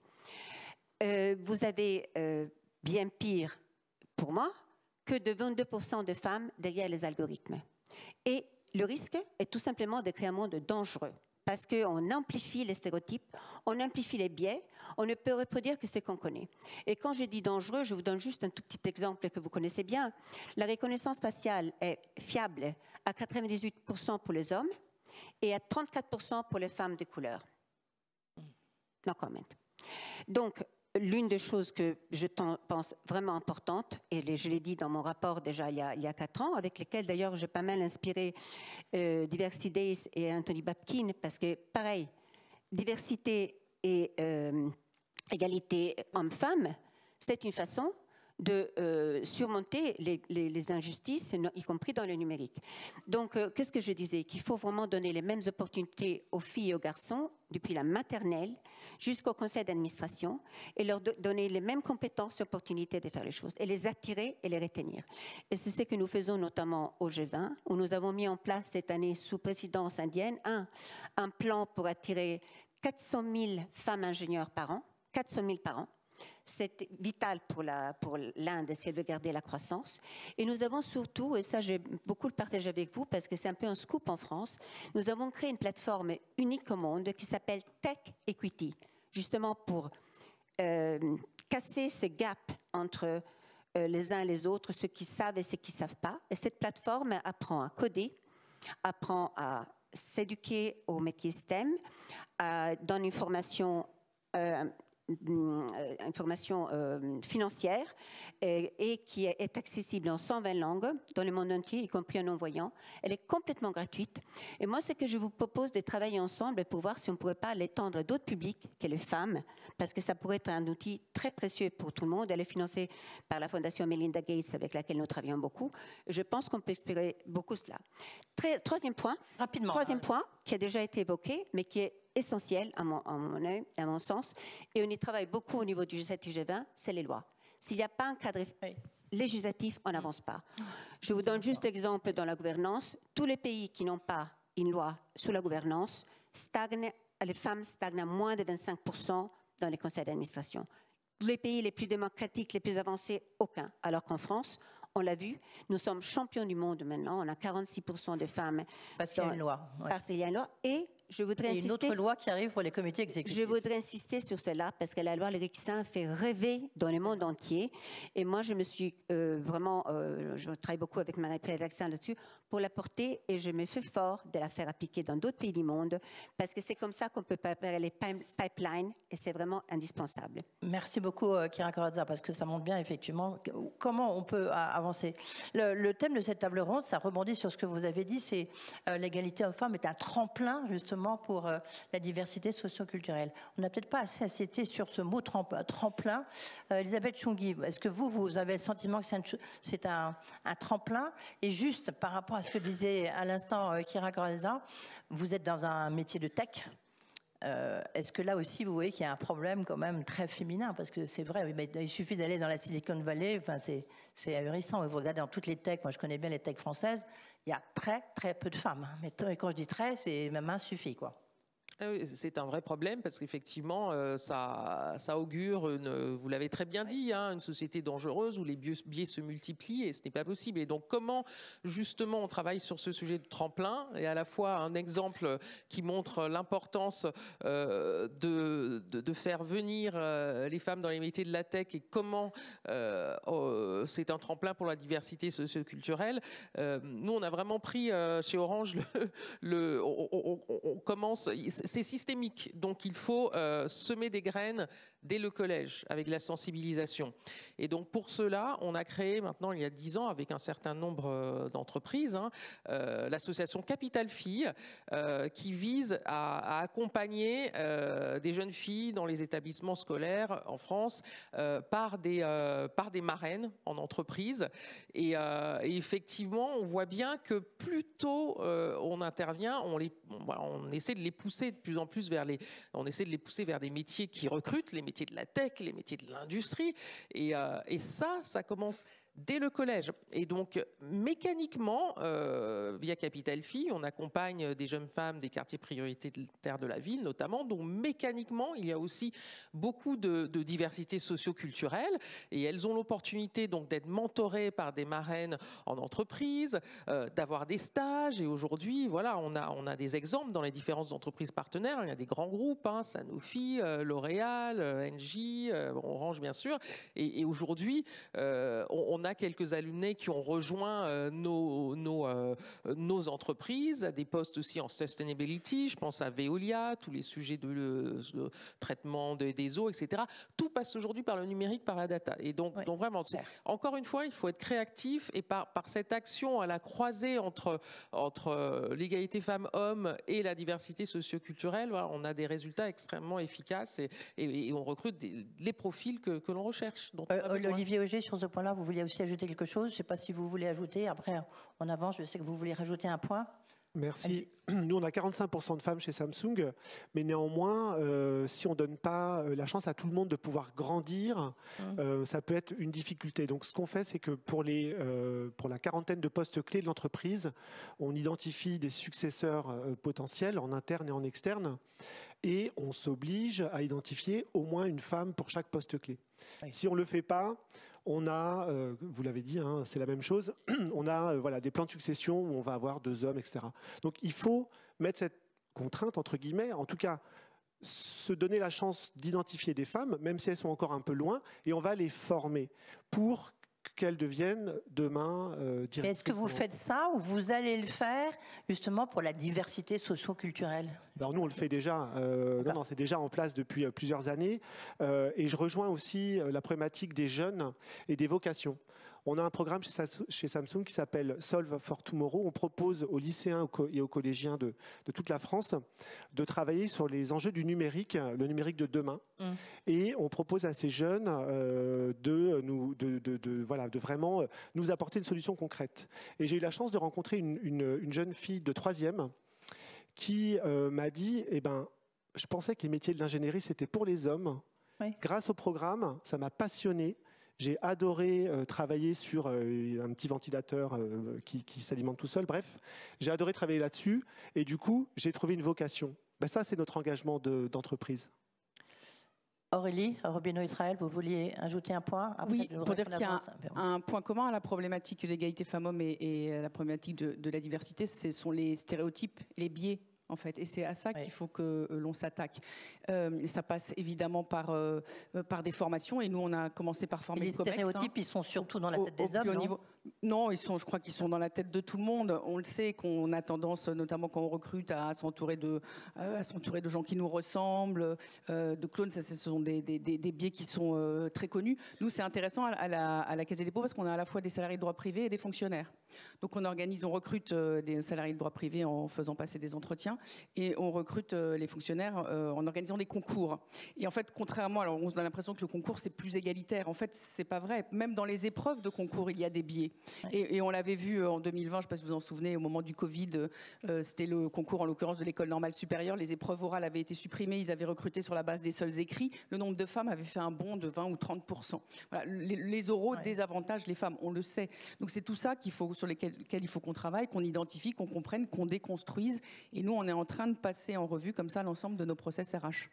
Euh, vous avez euh, bien pire, pour moi, que de vingt-deux pour cent de femmes derrière les algorithmes. Et le risque est tout simplement de créer un monde dangereux, parce qu'on amplifie les stéréotypes, on amplifie les biais, on ne peut reproduire que ce qu'on connaît. Et quand je dis dangereux, je vous donne juste un tout petit exemple que vous connaissez bien. La reconnaissance faciale est fiable à quatre-vingt-dix-huit pour cent pour les hommes et à trente-quatre pour cent pour les femmes de couleur. No comment. Donc, l'une des choses que je pense vraiment importante, et je l'ai dit dans mon rapport déjà il y a, il y a quatre ans, avec lesquels d'ailleurs j'ai pas mal inspiré euh, Diversity Days et Anthony Babkin, parce que pareil, diversité et euh, égalité homme-femme, c'est une façon de euh, surmonter les, les, les injustices, y compris dans le numérique. Donc, euh, qu'est-ce que je disais? Qu'il faut vraiment donner les mêmes opportunités aux filles et aux garçons depuis la maternelle jusqu'au conseil d'administration et leur do donner les mêmes compétences et opportunités de faire les choses et les attirer et les retenir. Et c'est ce que nous faisons notamment au G vingt, où nous avons mis en place cette année sous présidence indienne un, un plan pour attirer quatre cent mille femmes ingénieurs par an, quatre cent mille par an. C'est vital pour l'Inde pour si elle veut garder la croissance. Et nous avons surtout, et ça j'ai beaucoup le partagé avec vous parce que c'est un peu un scoop en France, nous avons créé une plateforme unique au monde qui s'appelle Tech Equity, justement pour euh, casser ce gap entre euh, les uns et les autres, ceux qui savent et ceux qui ne savent pas. Et cette plateforme apprend à coder, apprend à s'éduquer au métier S T E M, euh, donne une formation euh, information euh, financière et, et qui est, est accessible en cent vingt langues dans le monde entier, y compris en non-voyant. Elle est complètement gratuite. Et moi, c'est que je vous propose de travailler ensemble pour voir si on ne pourrait pas l'étendre à d'autres publics que les femmes, parce que ça pourrait être un outil très précieux pour tout le monde. Elle est financée par la Fondation Melinda Gates, avec laquelle nous travaillons beaucoup. Je pense qu'on peut espérer beaucoup cela. Très, troisième point, rapidement. Troisième point qui a déjà été évoqué, mais qui est essentiel à mon, à mon œil, à mon sens, et on y travaille beaucoup au niveau du G sept et G vingt, c'est les lois. S'il n'y a pas un cadre oui. législatif, on n'avance pas. Je vous donne juste l'exemple dans la gouvernance. Tous les pays qui n'ont pas une loi sur la gouvernance stagnent, les femmes stagnent à moins de vingt-cinq pour cent dans les conseils d'administration. Les pays les plus démocratiques, les plus avancés, aucun. Alors qu'en France, on l'a vu, nous sommes champions du monde maintenant. On a quarante-six pour cent de femmes. Parce qu'il y a une loi. Ouais. Parce qu'il y a une loi. Et je voudrais Et insister. Une autre loi qui arrive pour les comités exécutifs. Je voudrais insister sur cela parce que la loi Lorixin fait rêver dans le monde entier. Et moi, je me suis euh, vraiment, euh, je travaille beaucoup avec Marie-Pierre Jackson là-dessus pour la porter et je me fais fort de la faire appliquer dans d'autres pays du monde parce que c'est comme ça qu'on peut préparer les pipelines et c'est vraiment indispensable. Merci beaucoup, Kira Corazza, parce que ça montre bien effectivement comment on peut avancer. Le, le thème de cette table ronde, ça rebondit sur ce que vous avez dit, c'est euh, l'égalité homme-femme est un tremplin justement pour euh, la diversité socio-culturelle. On n'a peut-être pas assez insisté sur ce mot tremplin. Euh, Elisabeth Choungui, est-ce que vous, vous avez le sentiment que c'est un, un, un tremplin? Et juste par rapport à ce que disait à l'instant euh, Kira Corazza, vous êtes dans un métier de tech. Euh, Est-ce que là aussi, vous voyez qu'il y a un problème quand même très féminin? Parce que c'est vrai, mais il suffit d'aller dans la Silicon Valley, enfin, c'est ahurissant. Vous regardez dans toutes les techs, moi je connais bien les techs françaises, il y a très très peu de femmes. Mais quand je dis très, c'est même un suffit, quoi. C'est un vrai problème parce qu'effectivement, euh, ça, ça augure, une, vous l'avez très bien dit, hein, une société dangereuse où les biais, biais se multiplient et ce n'est pas possible. Et donc, comment justement on travaille sur ce sujet de tremplin et à la fois un exemple qui montre l'importance euh, de, de, de faire venir euh, les femmes dans les métiers de la tech et comment euh, euh, c'est un tremplin pour la diversité socio-culturelle. Euh, nous, on a vraiment pris euh, chez Orange le, le on, on, on, on commence. C'est systémique, donc il faut euh, semer des graines dès le collège avec la sensibilisation. Et donc pour cela, on a créé maintenant il y a dix ans avec un certain nombre euh, d'entreprises hein, euh, l'association Capital Filles euh, qui vise à, à accompagner euh, des jeunes filles dans les établissements scolaires en France euh, par, des, euh, par des marraines en entreprise. Et, euh, et effectivement, on voit bien que plus tôt euh, on intervient, on, les, on, on essaie de les pousser de plus en plus vers les, on essaie de les pousser vers des métiers qui recrutent, les métiers de la tech, les métiers de l'industrie, et, euh, et ça, ça commence dès le collège. Et donc, mécaniquement, euh, via Capital Filles, on accompagne des jeunes femmes des quartiers prioritaires de la ville, notamment. Donc, mécaniquement, il y a aussi beaucoup de, de diversité socio-culturelle. Et elles ont l'opportunité donc d'être mentorées par des marraines en entreprise, euh, d'avoir des stages. Et aujourd'hui, voilà, on a, on a des exemples dans les différentes entreprises partenaires. Il y a des grands groupes, hein, Sanofi, euh, L'Oréal, euh, Engie, euh, Orange, bien sûr. Et, et aujourd'hui, euh, on, on a quelques alumnés qui ont rejoint euh, nos, nos, euh, nos entreprises, à des postes aussi en sustainability, je pense à Veolia, tous les sujets de, de traitement de, des eaux, et cetera. Tout passe aujourd'hui par le numérique, par la data. Et donc, oui, donc vraiment, encore une fois, il faut être créatif et par, par cette action à la croisée entre, entre l'égalité femmes-hommes et la diversité socio-culturelle, voilà, on a des résultats extrêmement efficaces et, et, et on recrute des, les profils que, que l'on recherche. Donc, euh, Olivier Auger, sur ce point-là, vous vouliez aussi ajouter quelque chose? Je ne sais pas si vous voulez ajouter. Après, on avance. Je sais que vous voulez rajouter un point. Merci. Nous, on a quarante-cinq pour cent de femmes chez Samsung, mais néanmoins, euh, si on ne donne pas la chance à tout le monde de pouvoir grandir, mmh. euh, ça peut être une difficulté. Donc, ce qu'on fait, c'est que pour, les, euh, pour la quarantaine de postes clés de l'entreprise, on identifie des successeurs euh, potentiels en interne et en externe, et on s'oblige à identifier au moins une femme pour chaque poste clé. Oui. Si on ne le fait pas, on a, euh, vous l'avez dit, hein, c'est la même chose, on a euh, voilà, des plans de succession où on va avoir deux hommes, et cetera. Donc il faut mettre cette contrainte, entre guillemets, en tout cas, se donner la chance d'identifier des femmes, même si elles sont encore un peu loin, et on va les former pour qu'elles deviennent demain euh, directrices. Est-ce que vous faites ça ou vous allez le faire justement pour la diversité socio-culturelle? Alors nous, on le fait déjà. Euh, non, non, c'est déjà en place depuis euh, plusieurs années. Euh, et je rejoins aussi euh, la problématique des jeunes et des vocations. On a un programme chez, chez Samsung qui s'appelle Solve for Tomorrow. On propose aux lycéens et aux collégiens de, de toute la France de travailler sur les enjeux du numérique, le numérique de demain. Mmh. Et on propose à ces jeunes euh, de, nous, de, de, de, voilà, de vraiment nous apporter une solution concrète. Et j'ai eu la chance de rencontrer une, une, une jeune fille de troisième qui euh, m'a dit, eh ben, je pensais que les métiers de l'ingénierie, c'était pour les hommes. Oui. Grâce au programme, ça m'a passionné. J'ai adoré euh, travailler sur euh, un petit ventilateur euh, qui, qui s'alimente tout seul. Bref, j'ai adoré travailler là-dessus. Et du coup, j'ai trouvé une vocation. Ben, ça, c'est notre engagement de, d'entreprise. Aurélie, Robino Israël, vous vouliez ajouter un point? Après, oui, pour dire qu'il y a un, un point commun à la problématique de l'égalité femmes-hommes et, et à la problématique de, de la diversité, ce sont les stéréotypes, les biais. En fait, et c'est à ça oui. qu'il faut que l'on s'attaque. Euh, et ça passe évidemment par, euh, par des formations. Et nous, on a commencé par former les le COMEX. Les stéréotypes, hein, ils sont surtout dans la tête au, des hommes, non, niveau... non, ils sont, je crois qu'ils sont dans la tête de tout le monde. On le sait qu'on a tendance, notamment quand on recrute, à s'entourer de, à s'entourer de gens qui nous ressemblent, euh, de clones. Ça, ce sont des, des, des biais qui sont euh, très connus. Nous, c'est intéressant à la, à la Caisse des dépôts parce qu'on a à la fois des salariés de droit privé et des fonctionnaires. Donc, on organise, on recrute euh, des salariés de droit privé en faisant passer des entretiens et on recrute euh, les fonctionnaires euh, en organisant des concours. Et en fait, contrairement, alors on a l'impression que le concours c'est plus égalitaire. En fait, c'est pas vrai. Même dans les épreuves de concours, il y a des biais. Ouais. Et, et on l'avait vu en deux mille vingt, je ne sais pas si vous vous en souvenez, au moment du Covid, euh, c'était le concours en l'occurrence de l'école normale supérieure. Les épreuves orales avaient été supprimées. Ils avaient recruté sur la base des seuls écrits. Le nombre de femmes avait fait un bond de vingt ou trente pour cent. Voilà, les, les oraux ouais. désavantagent les femmes, on le sait. Donc c'est tout ça qu'il faut, sur lesquels, lesquels il faut qu'on travaille, qu'on identifie, qu'on comprenne, qu'on déconstruise. Et nous, on est en train de passer en revue comme ça l'ensemble de nos process R H.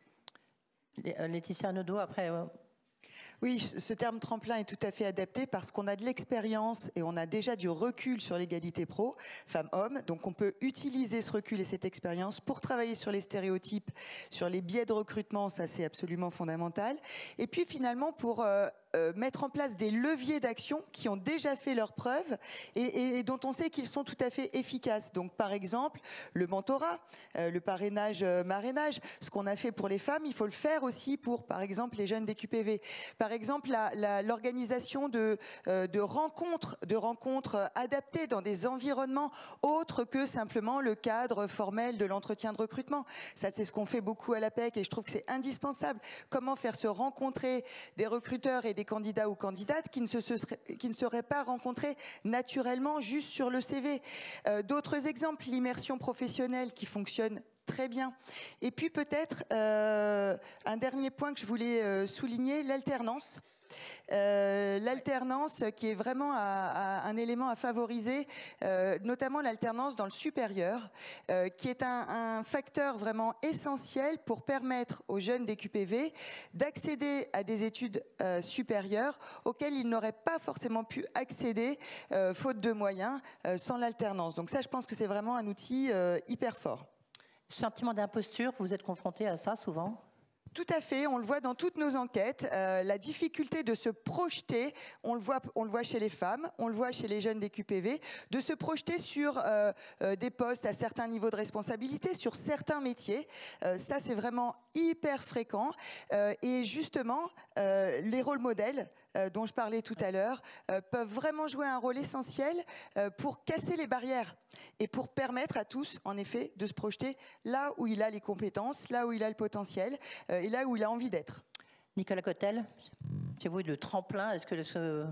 Laetitia Arnaudot, après... Euh... Oui, ce terme tremplin est tout à fait adapté parce qu'on a de l'expérience et on a déjà du recul sur l'égalité pro, femmes-hommes. Donc on peut utiliser ce recul et cette expérience pour travailler sur les stéréotypes, sur les biais de recrutement, ça c'est absolument fondamental. Et puis finalement pour... Euh, Euh, mettre en place des leviers d'action qui ont déjà fait leurs preuves et, et dont on sait qu'ils sont tout à fait efficaces. Donc par exemple, le mentorat, euh, le parrainage, euh, marrainage, ce qu'on a fait pour les femmes, il faut le faire aussi pour, par exemple, les jeunes des Q P V. Par exemple, l'organisation de, euh, de rencontres, de rencontres adaptées dans des environnements autres que simplement le cadre formel de l'entretien de recrutement. Ça, c'est ce qu'on fait beaucoup à l'A P E C et je trouve que c'est indispensable. Comment faire se rencontrer des recruteurs et des candidats ou candidates qui ne, se seraient, qui ne seraient pas rencontrés naturellement juste sur le C V. Euh, D'autres exemples, l'immersion professionnelle qui fonctionne très bien. Et puis peut-être euh, un dernier point que je voulais euh, souligner, l'alternance. Euh, l'alternance qui est vraiment à, à, un élément à favoriser, euh, notamment l'alternance dans le supérieur, euh, qui est un, un facteur vraiment essentiel pour permettre aux jeunes des Q P V d'accéder à des études euh, supérieures auxquelles ils n'auraient pas forcément pu accéder euh, faute de moyens euh, sans l'alternance. Donc ça, je pense que c'est vraiment un outil euh, hyper fort. Sentiment d'imposture, vous êtes confronté à ça souvent ? Tout à fait, on le voit dans toutes nos enquêtes, euh, la difficulté de se projeter, on le, voit, on le voit chez les femmes, on le voit chez les jeunes des Q P V, de se projeter sur euh, euh, des postes à certains niveaux de responsabilité, sur certains métiers. Euh, ça, c'est vraiment hyper fréquent. Euh, et justement, euh, les rôles modèles euh, dont je parlais tout à l'heure euh, peuvent vraiment jouer un rôle essentiel euh, pour casser les barrières et pour permettre à tous, en effet, de se projeter là où il a les compétences, là où il a le potentiel, euh, et là où il a envie d'être. Nicolas Cotel, c'est vous le tremplin, est-ce que le...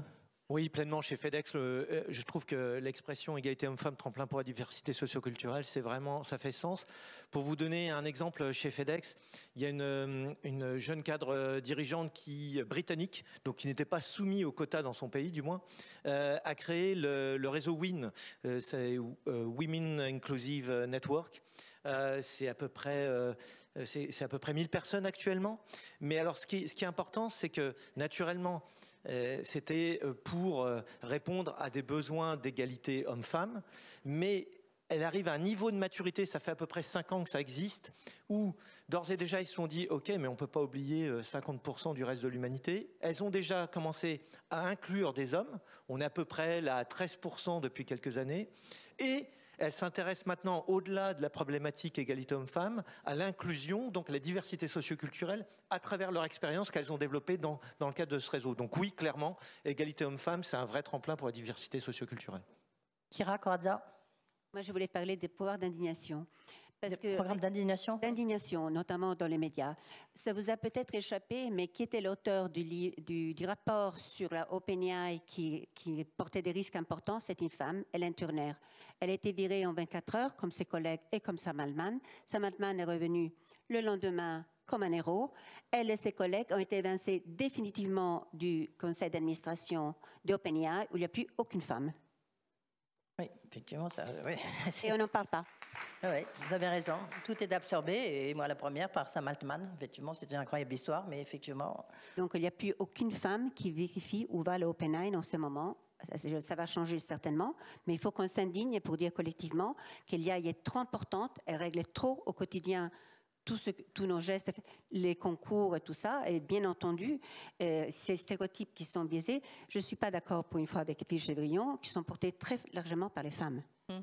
Oui, pleinement. Chez FedEx, le, je trouve que l'expression égalité homme-femme, tremplin pour la diversité socio-culturelle, c'est vraiment, ça fait sens. Pour vous donner un exemple, chez FedEx, il y a une, une jeune cadre dirigeante qui, britannique, donc qui n'était pas soumise au quota dans son pays, du moins, euh, a créé le, le réseau WIN, euh, c'est euh, Women Inclusive Network. Euh, c'est à peu près, euh, c'est à peu près mille personnes actuellement. Mais alors, ce qui, ce qui est important, c'est que naturellement, euh, c'était pour euh, répondre à des besoins d'égalité hommes-femmes, mais elle arrive à un niveau de maturité, ça fait à peu près cinq ans que ça existe, où d'ores et déjà ils se sont dit, ok, mais on ne peut pas oublier cinquante pour cent du reste de l'humanité. Elles ont déjà commencé à inclure des hommes, on est à peu près là à treize pour cent depuis quelques années, et elles s'intéressent maintenant, au-delà de la problématique égalité homme-femme, à l'inclusion, donc la diversité socioculturelle, à travers leur expérience qu'elles ont développée dans, dans le cadre de ce réseau. Donc oui, clairement, égalité homme-femme, c'est un vrai tremplin pour la diversité socioculturelle. Kira Corazza. Moi, je voulais parler des pouvoirs d'indignation. Parce que programme d'indignation D'indignation, notamment dans les médias. Ça vous a peut-être échappé, mais qui était l'auteur du, du, du rapport sur la OpenAI qui, qui portait des risques importants? C'est une femme, Hélène Turner. Elle a été virée en vingt-quatre heures, comme ses collègues et comme Sam Altman. Sam Altman est revenu le lendemain comme un héros. Elle et ses collègues ont été évincés définitivement du conseil d'administration d'OpenAI, où il n'y a plus aucune femme. Oui, effectivement, ça. Oui. Et on n'en parle pas. Oui, vous avez raison. Tout est absorbé, et moi la première par Sam Altman. Effectivement, c'était une incroyable histoire, mais effectivement. Donc il n'y a plus aucune femme qui vérifie où va l'OpenAI en ce moment. Ça, ça va changer certainement, mais il faut qu'on s'indigne pour dire collectivement qu'L I A est trop importante, elle règle trop au quotidien tout ce, tous nos gestes, les concours et tout ça, et bien entendu, euh, ces stéréotypes qui sont biaisés, je ne suis pas d'accord pour une fois avec Edwige Chevrillon, qui sont portés très largement par les femmes. Hum.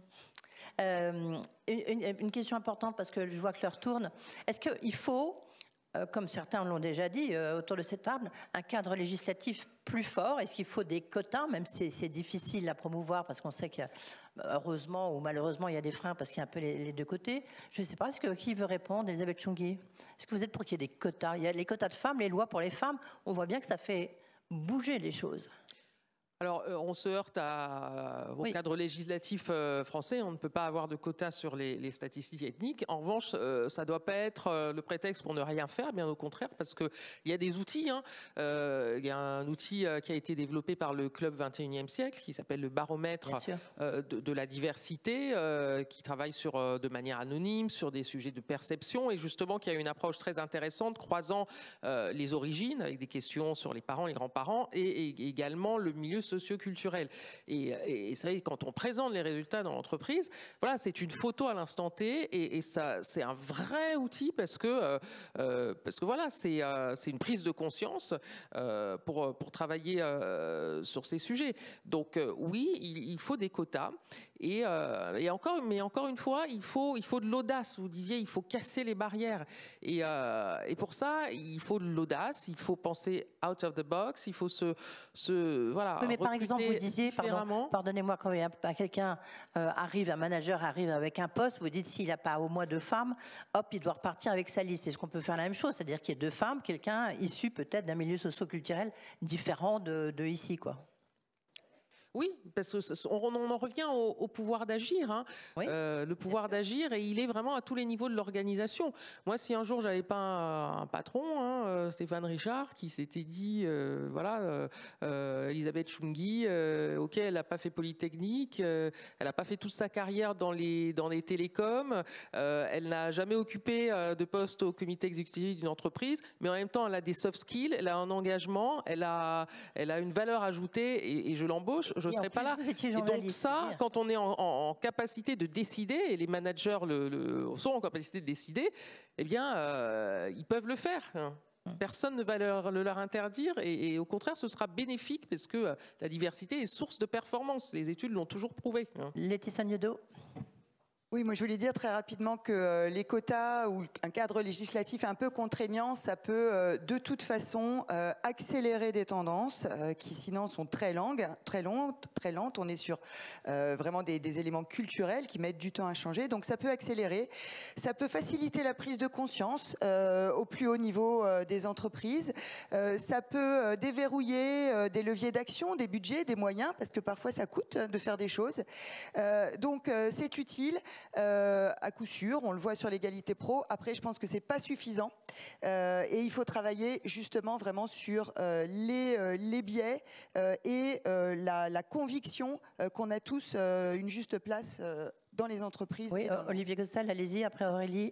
Euh, une, une question importante, parce que je vois que l'heure tourne. Est-ce qu'il faut, euh, comme certains l'ont déjà dit euh, autour de cette table, un cadre législatif plus fort? Est-ce qu'il faut des quotas, même si c'est difficile à promouvoir, parce qu'on sait qu'il y a, heureusement ou malheureusement, il y a des freins, parce qu'il y a un peu les, les deux côtés. Je ne sais pas, est-ce que qui veut répondre? Elisabeth Chungui. Est-ce que vous êtes pour qu'il y ait des quotas? Il y a les quotas de femmes, les lois pour les femmes, on voit bien que ça fait bouger les choses. Alors, on se heurte à, au oui. cadre législatif euh, français. On ne peut pas avoir de quotas sur les, les statistiques ethniques. En revanche, euh, ça ne doit pas être euh, le prétexte pour ne rien faire, bien au contraire, parce qu'il y a des outils. Hein. Euh, il y a un outil euh, qui a été développé par le Club vingt et unième siècle, qui s'appelle le baromètre euh, de, de la diversité, euh, qui travaille sur, euh, de manière anonyme sur des sujets de perception, et justement qui a une approche très intéressante, croisant euh, les origines, avec des questions sur les parents, les grands-parents, et, et également le milieu socio-culturel. Et, et c'est vrai, quand on présente les résultats dans l'entreprise, voilà, c'est une photo à l'instant T, et, et ça, c'est un vrai outil, parce que, euh, parce que voilà, c'est euh, c'est une prise de conscience euh, pour, pour travailler euh, sur ces sujets. Donc euh, oui, il, il faut des quotas, et, euh, et encore, mais encore une fois, il faut, il faut de l'audace. Vous disiez, il faut casser les barrières, et, euh, et pour ça, il faut de l'audace, il faut penser out of the box, il faut se, se voilà. Oui, mais par exemple, vous disiez, pardon, pardonnez-moi, quand quelqu'un euh, arrive, un manager arrive avec un poste, vous dites s'il n'a pas au moins deux femmes, hop, il doit repartir avec sa liste. Est-ce qu'on peut faire la même chose? C'est-à-dire qu'il y ait deux femmes, quelqu'un issu peut-être d'un milieu socio-culturel différent de, de ici, quoi. Oui, parce qu'on en revient au, au pouvoir d'agir, hein. Oui, euh, le pouvoir d'agir, et il est vraiment à tous les niveaux de l'organisation. Moi, si un jour j'avais pas un, un patron, hein, Stéphane Richard, qui s'était dit, euh, voilà, euh, euh, Elisabeth Chungui, euh, ok, elle n'a pas fait Polytechnique, euh, elle n'a pas fait toute sa carrière dans les dans les télécoms, euh, elle n'a jamais occupé euh, de poste au comité exécutif d'une entreprise, mais en même temps, elle a des soft skills, elle a un engagement, elle a elle a une valeur ajoutée, et, et je l'embauche. Je ne serais pas là. Et donc ça, quand on est en, en, en capacité de décider, et les managers le, le, sont en capacité de décider, eh bien, euh, ils peuvent le faire. Personne ne va leur, le leur interdire, et, et au contraire, ce sera bénéfique, parce que la diversité est source de performance. Les études l'ont toujours prouvé. Laetitia Gneudo. Oui, moi je voulais dire très rapidement que euh, les quotas ou un cadre législatif un peu contraignant, ça peut euh, de toute façon euh, accélérer des tendances euh, qui sinon sont très longues, très longues, très lentes. On est sur euh, vraiment des, des éléments culturels qui mettent du temps à changer, donc ça peut accélérer. Ça peut faciliter la prise de conscience euh, au plus haut niveau euh, des entreprises. Euh, ça peut euh, déverrouiller euh, des leviers d'action, des budgets, des moyens, parce que parfois ça coûte de faire des choses. Euh, donc euh, c'est utile. Euh, à coup sûr, on le voit sur l'égalité pro. Après, je pense que c'est pas suffisant euh, et il faut travailler justement vraiment sur euh, les, euh, les biais euh, et euh, la, la conviction euh, qu'on a tous euh, une juste place euh, dans les entreprises. Oui, dans... Olivier Gostal, allez-y, après Aurélie.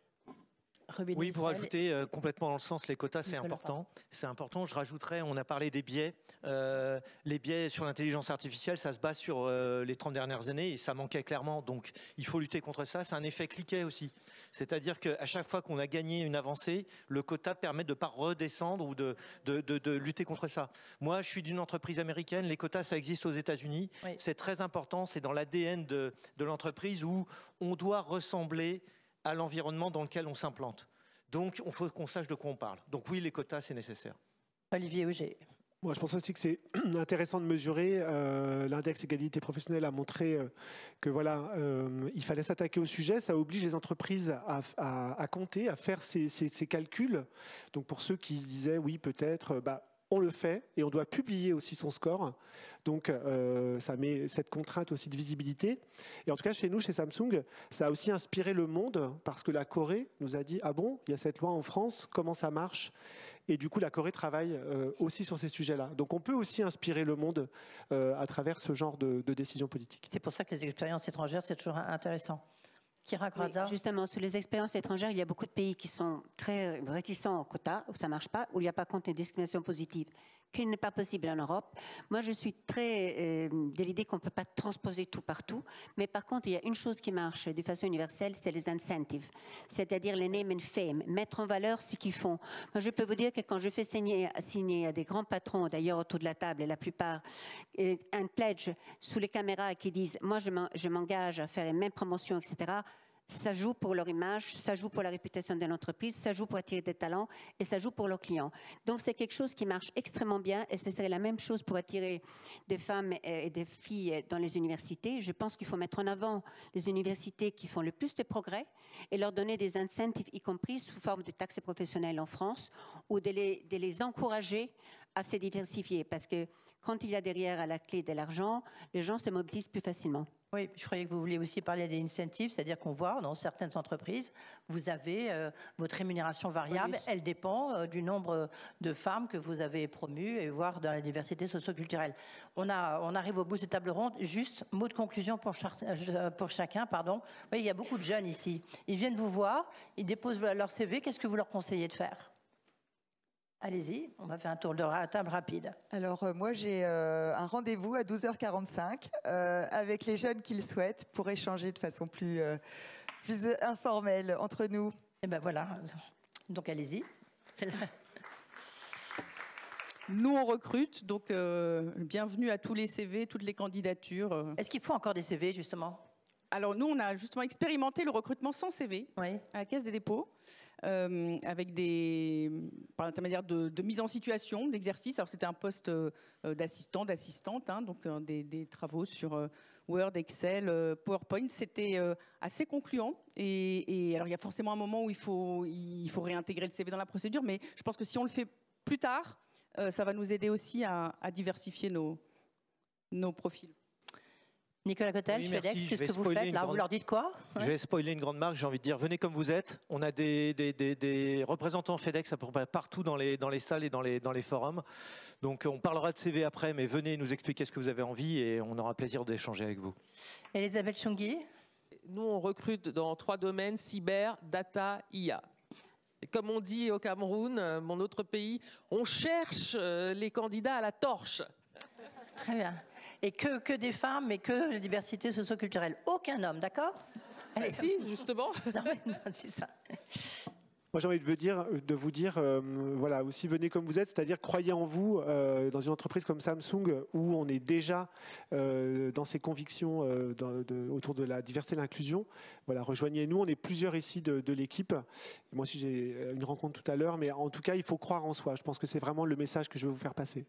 Rubin oui, pour ajouter euh, complètement dans le sens, les quotas, c'est important. C'est important. Je rajouterais, on a parlé des biais. Euh, les biais sur l'intelligence artificielle, ça se base sur euh, les trente dernières années et ça manquait clairement. Donc, il faut lutter contre ça. C'est un effet cliquet aussi. C'est-à-dire qu'à chaque fois qu'on a gagné une avancée, le quota permet de ne pas redescendre ou de, de, de, de lutter contre ça. Moi, je suis d'une entreprise américaine. Les quotas, ça existe aux États-Unis. Oui. C'est très important. C'est dans l'A D N de, de l'entreprise où on doit ressembler à l'environnement dans lequel on s'implante. Donc, il faut qu'on sache de quoi on parle. Donc oui, les quotas, c'est nécessaire. Olivier Auger. Moi, je pense aussi que c'est intéressant de mesurer. Euh, L'index égalité professionnelle a montré euh, que voilà, euh, il fallait s'attaquer au sujet. Ça oblige les entreprises à, à, à compter, à faire ces, ces, ces calculs. Donc, pour ceux qui se disaient, oui, peut-être, bah, on le fait et on doit publier aussi son score. Donc, euh, ça met cette contrainte aussi de visibilité. Et en tout cas, chez nous, chez Samsung, ça a aussi inspiré le monde parce que la Corée nous a dit « Ah bon, il y a cette loi en France, comment ça marche ?» Et du coup, la Corée travaille euh, aussi sur ces sujets-là. Donc, on peut aussi inspirer le monde euh, à travers ce genre de, de décisions politiques. C'est pour ça que les expériences étrangères, c'est toujours intéressant. Kira Graza. Oui, justement, sur les expériences étrangères, il y a beaucoup de pays qui sont très réticents aux quotas, où ça ne marche pas, où il n'y a pas contre une discrimination positive, qui n'est pas possible en Europe. Moi, je suis très euh, de l'idée qu'on ne peut pas transposer tout partout, mais par contre, il y a une chose qui marche de façon universelle, c'est les incentives, c'est-à-dire les name and fame, mettre en valeur ce qu'ils font. Moi, je peux vous dire que quand je fais signer, signer à des grands patrons, d'ailleurs autour de la table, et la plupart, un pledge sous les caméras qui disent « moi, je m'engage à faire les mêmes promotions, et cetera » ça joue pour leur image, ça joue pour la réputation de l'entreprise, ça joue pour attirer des talents et ça joue pour leurs clients. Donc, c'est quelque chose qui marche extrêmement bien et ce serait la même chose pour attirer des femmes et des filles dans les universités. Je pense qu'il faut mettre en avant les universités qui font le plus de progrès et leur donner des incentives, y compris sous forme de taxes professionnelles en France, ou de les, de les encourager à se diversifier parce que quand il y a derrière à la clé de l'argent, les gens se mobilisent plus facilement. Oui, je croyais que vous vouliez aussi parler des incentives, c'est-à-dire qu'on voit dans certaines entreprises, vous avez euh, votre rémunération variable, bonus. Elle dépend euh, du nombre de femmes que vous avez promues, et voire dans la diversité socio-culturelle. On, a, on arrive au bout de cette table ronde. Juste, mot de conclusion pour, pour chacun. Pardon. Oui, il y a beaucoup de jeunes ici. Ils viennent vous voir, ils déposent leur C V. Qu'est-ce que vous leur conseillez de faire ? Allez-y, on va faire un tour de table rapide. Alors euh, moi j'ai euh, un rendez-vous à douze heures quarante-cinq euh, avec les jeunes qui le souhaitent pour échanger de façon plus, euh, plus informelle entre nous. Et ben voilà, donc allez-y. Nous on recrute, donc euh, bienvenue à tous les C V, toutes les candidatures. Est-ce qu'il faut encore des C V justement ? Alors nous, on a justement expérimenté le recrutement sans C V oui. à la Caisse des dépôts, euh, avec des, par l'intermédiaire de, de mise en situation, d'exercice. Alors c'était un poste euh, d'assistant, d'assistante, hein, donc euh, des, des travaux sur euh, Word, Excel, euh, PowerPoint. C'était euh, assez concluant. Et, et alors il y a forcément un moment où il faut, il faut réintégrer le C V dans la procédure, mais je pense que si on le fait plus tard, euh, ça va nous aider aussi à, à diversifier nos, nos profils. Nicolas Cotel, oui, FedEx, qu'est-ce que vous faites là grande... Vous leur dites quoi? Je ouais. vais spoiler une grande marque, j'ai envie de dire, venez comme vous êtes. On a des, des, des, des représentants FedEx à peu près partout dans les, dans les salles et dans les, dans les forums. Donc on parlera de C V après, mais venez nous expliquer ce que vous avez envie et on aura plaisir d'échanger avec vous. Elisabeth Chungui. Nous, on recrute dans trois domaines, cyber, data, I A. Et comme on dit au Cameroun, mon autre pays, on cherche les candidats à la torche. Très bien. Et que, que des femmes, mais que la diversité socio-culturelle. Aucun homme, d'accord? Allez, si, justement. Non, mais non, c'est ça. Moi, j'ai envie de vous dire, de vous dire euh, voilà, aussi venez comme vous êtes, c'est-à-dire croyez en vous euh, dans une entreprise comme Samsung où on est déjà euh, dans ses convictions euh, dans, de, autour de la diversité et l'inclusion. Voilà, rejoignez-nous, on est plusieurs ici de, de l'équipe. Moi aussi, j'ai une rencontre tout à l'heure, mais en tout cas, il faut croire en soi. Je pense que c'est vraiment le message que je veux vous faire passer.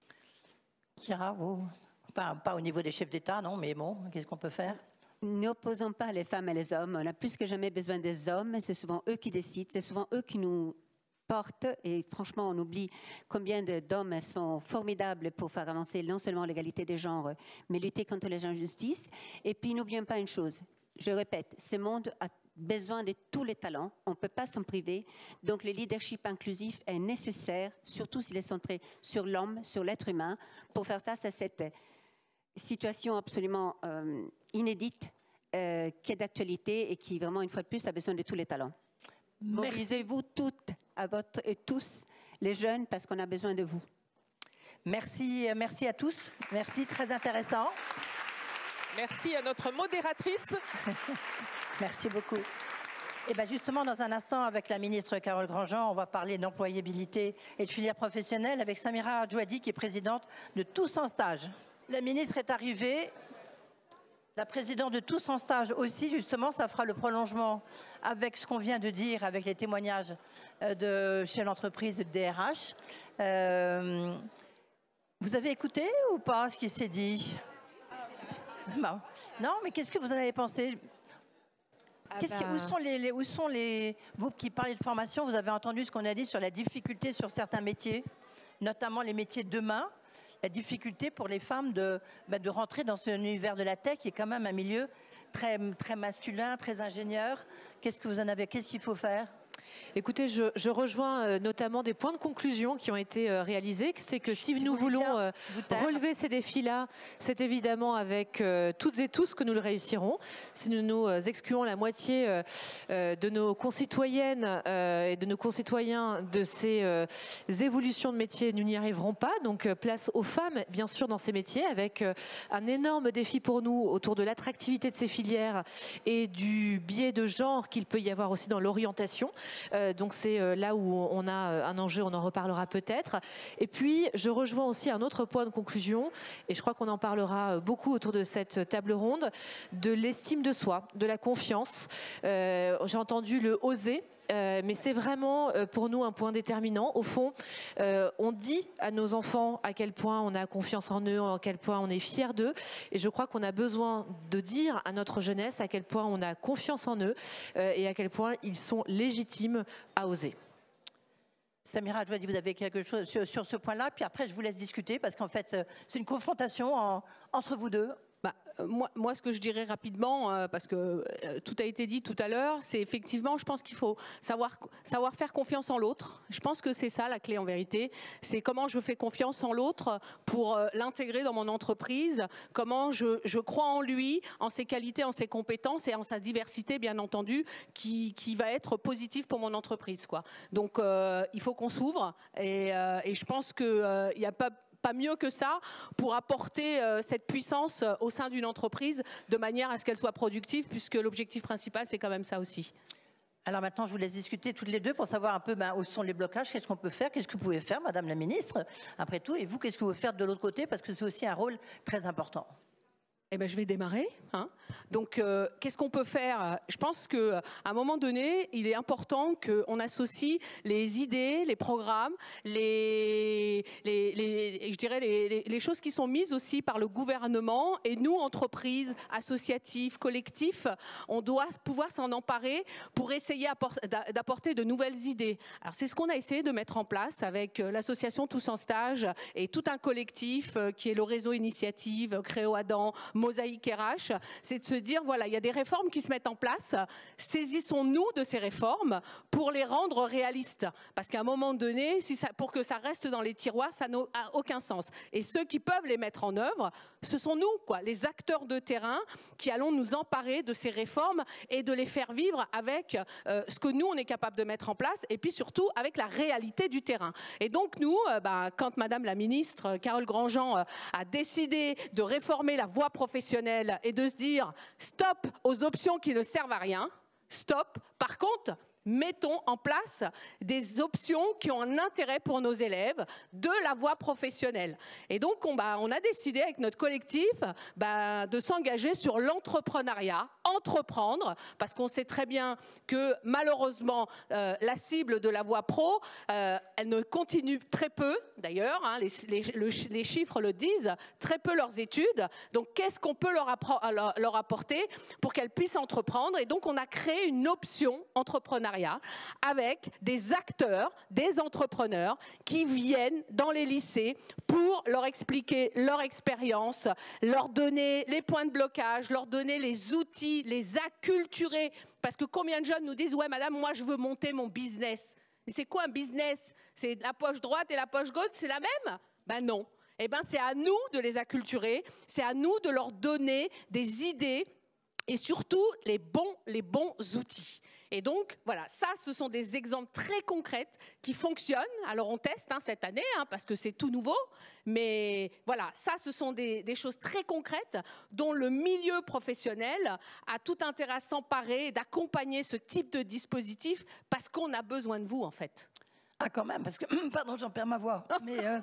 Chiara, vous, pas, pas au niveau des chefs d'État, non, mais bon, qu'est-ce qu'on peut faire? N'opposons pas les femmes et les hommes. On a plus que jamais besoin des hommes. C'est souvent eux qui décident. C'est souvent eux qui nous portent. Et franchement, on oublie combien d'hommes sont formidables pour faire avancer non seulement l'égalité des genres, mais lutter contre les injustices. Et puis, n'oublions pas une chose. Je répète, ce monde a besoin de tous les talents. On ne peut pas s'en priver. Donc, le leadership inclusif est nécessaire, surtout s'il est centré sur l'homme, sur l'être humain, pour faire face à cette situation absolument euh, inédite euh, qui est d'actualité et qui, vraiment, une fois de plus, a besoin de tous les talents. Mobilisez-vous toutes à votre, et tous, les jeunes, parce qu'on a besoin de vous. Merci, merci à tous. Merci, très intéressant. Merci à notre modératrice. Merci beaucoup. Et bien justement, dans un instant, avec la ministre Carole Grandjean, on va parler d'employabilité et de filière professionnelle avec Samira Adjouadi, qui est présidente de Tous en Stage. La ministre est arrivée, la présidente de Tous en Stage aussi, justement, ça fera le prolongement avec ce qu'on vient de dire, avec les témoignages de chez l'entreprise de D R H. Euh, vous avez écouté ou pas ce qui s'est dit? Bon. Non, mais qu'est-ce que vous en avez pensé? Ah Qu'est-ce bah... que, où sont les, les, où sont les, vous qui parlez de formation, vous avez entendu ce qu'on a dit sur la difficulté sur certains métiers, notamment les métiers de demain, la difficulté pour les femmes de, bah, de rentrer dans ce univers de la tech qui est quand même un milieu très, très masculin, très ingénieur. Qu'est-ce que vous en avez? Qu'est-ce qu'il faut faire? Écoutez, je, je rejoins euh, notamment des points de conclusion qui ont été euh, réalisés. C'est que si, si nous voulons euh, relever ces défis-là, c'est évidemment avec euh, toutes et tous que nous le réussirons. Si nous nous euh, excluons la moitié euh, euh, de nos concitoyennes euh, et de nos concitoyens de ces euh, évolutions de métiers, nous n'y arriverons pas. Donc euh, place aux femmes, bien sûr, dans ces métiers, avec euh, un énorme défi pour nous autour de l'attractivité de ces filières et du biais de genre qu'il peut y avoir aussi dans l'orientation. Euh, donc c'est euh, là où on a un enjeu, on en reparlera peut-être. Et puis je rejoins aussi un autre point de conclusion, et je crois qu'on en parlera beaucoup autour de cette table ronde, de l'estime de soi, de la confiance. Euh, j'ai entendu le oser. Euh, mais c'est vraiment euh, pour nous un point déterminant. Au fond, euh, on dit à nos enfants à quel point on a confiance en eux, à quel point on est fier d'eux. Et je crois qu'on a besoin de dire à notre jeunesse à quel point on a confiance en eux euh, et à quel point ils sont légitimes à oser. Samira Adjouadi, vous avez quelque chose sur, sur ce point-là, puis après je vous laisse discuter parce qu'en fait c'est une confrontation en, entre vous deux. Bah, euh, moi, moi, ce que je dirais rapidement, euh, parce que euh, tout a été dit tout à l'heure, c'est effectivement, je pense qu'il faut savoir, savoir faire confiance en l'autre. Je pense que c'est ça la clé en vérité. C'est comment je fais confiance en l'autre pour euh, l'intégrer dans mon entreprise, comment je, je crois en lui, en ses qualités, en ses compétences et en sa diversité, bien entendu, qui, qui va être positive pour mon entreprise, quoi. Donc, euh, il faut qu'on s'ouvre et, euh, et je pense qu'il euh, n'y a pas pas mieux que ça pour apporter euh, cette puissance euh, au sein d'une entreprise de manière à ce qu'elle soit productive, puisque l'objectif principal, c'est quand même ça aussi. Alors maintenant, je vous laisse discuter toutes les deux pour savoir un peu ben, où sont les blocages, qu'est-ce qu'on peut faire, qu'est-ce que vous pouvez faire, Madame la Ministre, après tout, et vous, qu'est-ce que vous pouvez faire de l'autre côté, parce que c'est aussi un rôle très important. Eh ben, je vais démarrer. Hein. Donc, euh, qu'est-ce qu'on peut faire? Je pense qu'à un moment donné, il est important qu'on associe les idées, les programmes, les, les, les, je dirais les, les, les choses qui sont mises aussi par le gouvernement. Et nous, entreprises, associatives, collectifs, on doit pouvoir s'en emparer pour essayer d'apporter de nouvelles idées. Alors, c'est ce qu'on a essayé de mettre en place avec l'association Tous en Stage et tout un collectif qui est le réseau Initiative, Créo-Adam, Mosaïque R H, c'est de se dire, voilà, il y a des réformes qui se mettent en place, saisissons-nous de ces réformes pour les rendre réalistes. Parce qu'à un moment donné, si ça, pour que ça reste dans les tiroirs, ça n'a aucun sens. Et ceux qui peuvent les mettre en œuvre, ce sont nous, quoi, les acteurs de terrain, qui allons nous emparer de ces réformes et de les faire vivre avec euh, ce que nous, on est capable de mettre en place, et puis surtout avec la réalité du terrain. Et donc nous, euh, bah, quand Madame la Ministre, Carole Grandjean, euh, a décidé de réformer la voie professionnelle et de se dire stop aux options qui ne servent à rien, stop. Par contre, mettons en place des options qui ont un intérêt pour nos élèves de la voie professionnelle. Et donc, on, bah, on a décidé avec notre collectif bah, de s'engager sur l'entrepreneuriat, entreprendre, parce qu'on sait très bien que malheureusement, euh, la cible de la voie pro, euh, elle ne continue très peu, d'ailleurs, hein, les, les, le, les chiffres le disent, très peu leurs études. Donc, qu'est-ce qu'on peut leur, leur, leur apporter pour qu'elles puissent entreprendre? Et donc, on a créé une option entrepreneuriat avec des acteurs, des entrepreneurs qui viennent dans les lycées pour leur expliquer leur expérience, leur donner les points de blocage, leur donner les outils, les acculturer. Parce que combien de jeunes nous disent « Ouais, madame, moi, je veux monter mon business ». Mais c'est quoi un business? C'est la poche droite et la poche gauche, c'est la même? Ben non. Eh ben, c'est à nous de les acculturer, c'est à nous de leur donner des idées et surtout les bons, les bons outils. Et donc, voilà, ça, ce sont des exemples très concrets qui fonctionnent. Alors, on teste hein, cette année, hein, parce que c'est tout nouveau. Mais voilà, ça, ce sont des, des choses très concrètes dont le milieu professionnel a tout intérêt à s'emparer et d'accompagner ce type de dispositif parce qu'on a besoin de vous, en fait. Ah, quand même, parce que, pardon, j'en perds ma voix. Mais, euh,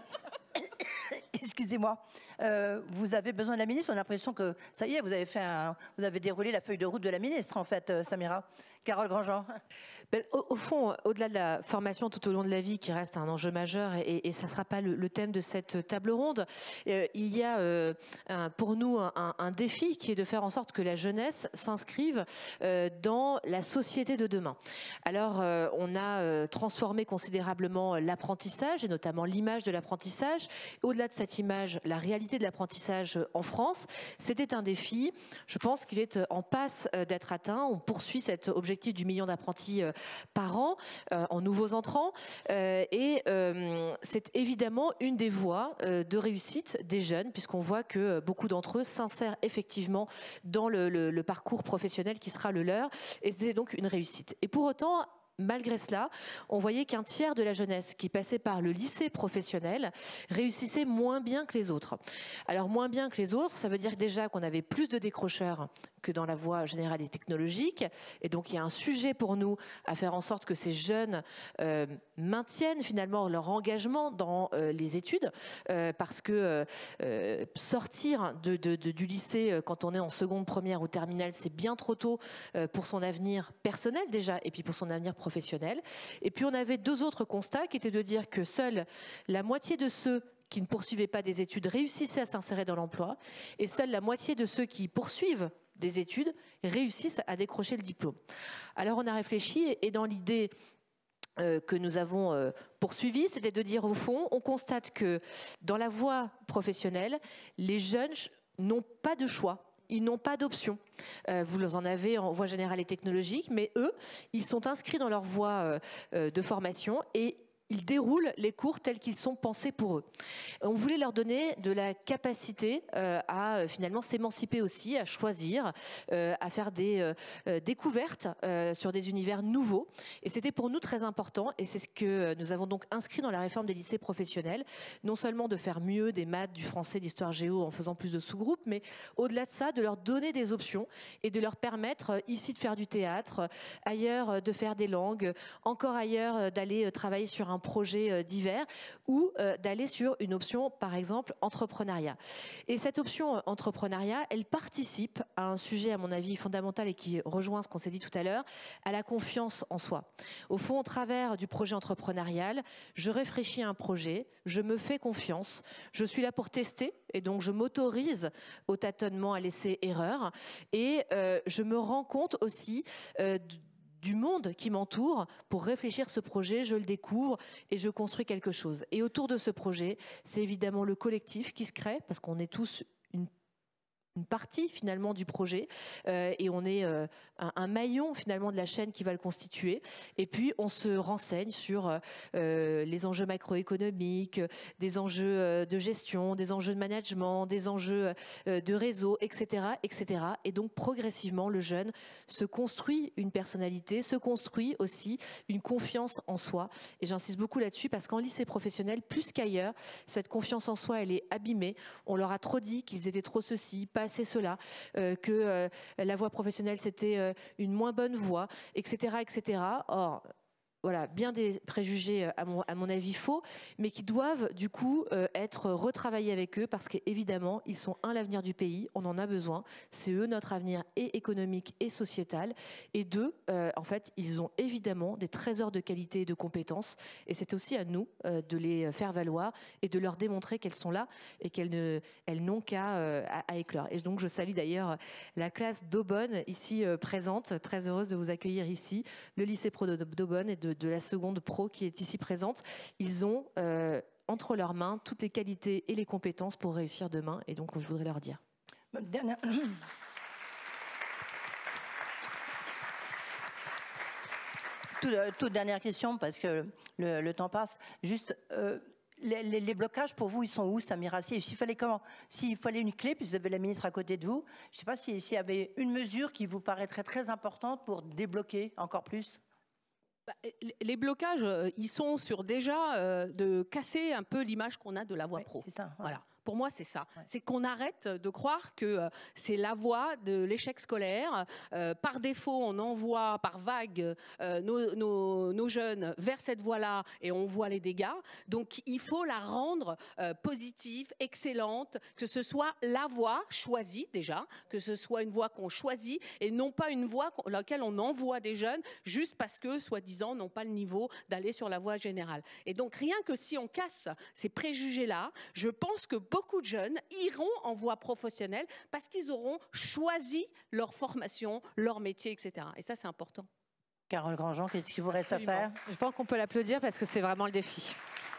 excusez-moi, euh, vous avez besoin de la ministre. On a l'impression que, ça y est, vous avez, fait un, vous avez déroulé la feuille de route de la ministre, en fait, euh, Samira. Carole Grandjean. Ben, au, au fond, au-delà de la formation tout au long de la vie, qui reste un enjeu majeur, et, et ça ne sera pas le, le thème de cette table ronde, euh, il y a euh, un, pour nous un, un défi qui est de faire en sorte que la jeunesse s'inscrive euh, dans la société de demain. Alors, euh, on a euh, transformé considérablement l'apprentissage, et notamment l'image de l'apprentissage. Au-delà de cette image, la réalité de l'apprentissage en France, c'était un défi. Je pense qu'il est en passe d'être atteint. On poursuit cet objectif du million d'apprentis euh, par an euh, en nouveaux entrants euh, et euh, c'est évidemment une des voies euh, de réussite des jeunes puisqu'on voit que beaucoup d'entre eux s'insèrent effectivement dans le, le, le parcours professionnel qui sera le leur et c'est donc une réussite. Et pour autant, malgré cela, on voyait qu'un tiers de la jeunesse qui passait par le lycée professionnel réussissait moins bien que les autres. Alors moins bien que les autres, ça veut dire déjà qu'on avait plus de décrocheurs que dans la voie générale et technologique. Et donc, il y a un sujet pour nous à faire en sorte que ces jeunes euh, maintiennent finalement leur engagement dans euh, les études euh, parce que euh, sortir de, de, de, du lycée quand on est en seconde, première ou terminale, c'est bien trop tôt euh, pour son avenir personnel déjà et puis pour son avenir professionnel. Et puis, on avait deux autres constats qui étaient de dire que seule la moitié de ceux qui ne poursuivaient pas des études réussissaient à s'insérer dans l'emploi et seule la moitié de ceux qui poursuivent des études réussissent à décrocher le diplôme. Alors on a réfléchi et dans l'idée euh, que nous avons euh, poursuivie, c'était de dire au fond, on constate que dans la voie professionnelle, les jeunes n'ont pas de choix. Ils n'ont pas d'option. Euh, vous en avez en voie générale et technologique, mais eux, ils sont inscrits dans leur voie euh, de formation et ils déroulent les cours tels qu'ils sont pensés pour eux. On voulait leur donner de la capacité euh, à euh, finalement s'émanciper aussi, à choisir, euh, à faire des euh, découvertes euh, sur des univers nouveaux. Et c'était pour nous très important et c'est ce que nous avons donc inscrit dans la réforme des lycées professionnels. Non seulement de faire mieux des maths, du français, d'histoire géo en faisant plus de sous-groupes, mais au-delà de ça, de leur donner des options et de leur permettre ici de faire du théâtre, ailleurs de faire des langues, encore ailleurs d'aller travailler sur un projets divers ou euh, d'aller sur une option, par exemple, entrepreneuriat. Et cette option entrepreneuriat, elle participe à un sujet, à mon avis, fondamental et qui rejoint ce qu'on s'est dit tout à l'heure, à la confiance en soi. Au fond, au travers du projet entrepreneurial, je réfléchis à un projet, je me fais confiance, je suis là pour tester et donc je m'autorise au tâtonnement, à laisser erreur et euh, je me rends compte aussi euh, du monde qui m'entoure pour réfléchir ce projet, je le découvre et je construis quelque chose. Et autour de ce projet, c'est évidemment le collectif qui se crée parce qu'on est tous une une partie finalement du projet euh, et on est euh, un, un maillon finalement de la chaîne qui va le constituer et puis on se renseigne sur euh, les enjeux macroéconomiques, des enjeux euh, de gestion, des enjeux de management, des enjeux euh, de réseau, et cetera, et cetera. Et donc progressivement le jeune se construit une personnalité, se construit aussi une confiance en soi et j'insiste beaucoup là-dessus parce qu'en lycée professionnel plus qu'ailleurs cette confiance en soi elle est abîmée, on leur a trop dit qu'ils étaient trop ceci, pas assez cela, euh, que euh, la voie professionnelle c'était euh, une moins bonne voie, et cetera, et cetera. Or, voilà, bien des préjugés, à mon, à mon avis, faux, mais qui doivent, du coup, euh, être retravaillés avec eux, parce qu'évidemment, ils sont, un, l'avenir du pays, on en a besoin, c'est eux notre avenir et économique et sociétal, et deux, euh, en fait, ils ont évidemment des trésors de qualité et de compétences, et c'est aussi à nous euh, de les faire valoir et de leur démontrer qu'elles sont là et qu'elles ne, elles n'ont qu'à euh, à, à éclore. Et donc, je salue d'ailleurs la classe d'Aubonne, ici euh, présente, très heureuse de vous accueillir ici, le lycée pro d'Aubonne et de de la seconde pro qui est ici présente. Ils ont euh, entre leurs mains toutes les qualités et les compétences pour réussir demain. Et donc, je voudrais leur dire. Dernière... toute, toute dernière question, parce que le, le temps passe. Juste, euh, les, les, les blocages, pour vous, ils sont où, Samira? S'il fallait comment? S'il fallait une clé, puisque vous avez la ministre à côté de vous, je ne sais pas s'il si y avait une mesure qui vous paraîtrait très importante pour débloquer encore plus. Les blocages, ils sont sur déjà euh, de casser un peu l'image qu'on a de la voie oui, pro. C'est ça. Ouais. Voilà. Pour moi, c'est ça. Ouais. C'est qu'on arrête de croire que euh, c'est la voie de l'échec scolaire. Euh, par défaut, on envoie par vague euh, nos, nos, nos jeunes vers cette voie-là et on voit les dégâts. Donc, il faut la rendre euh, positive, excellente, que ce soit la voie choisie déjà, que ce soit une voie qu'on choisit et non pas une voie dans laquelle on envoie des jeunes juste parce que, soi-disant, n'ont pas le niveau d'aller sur la voie générale. Et donc, rien que si on casse ces préjugés-là, je pense que beaucoup de jeunes iront en voie professionnelle parce qu'ils auront choisi leur formation, leur métier, et cetera. Et ça, c'est important. Carole Grandjean, qu'est-ce qu'il vous reste Absolument. à faire? Je pense qu'on peut l'applaudir parce que c'est vraiment le défi.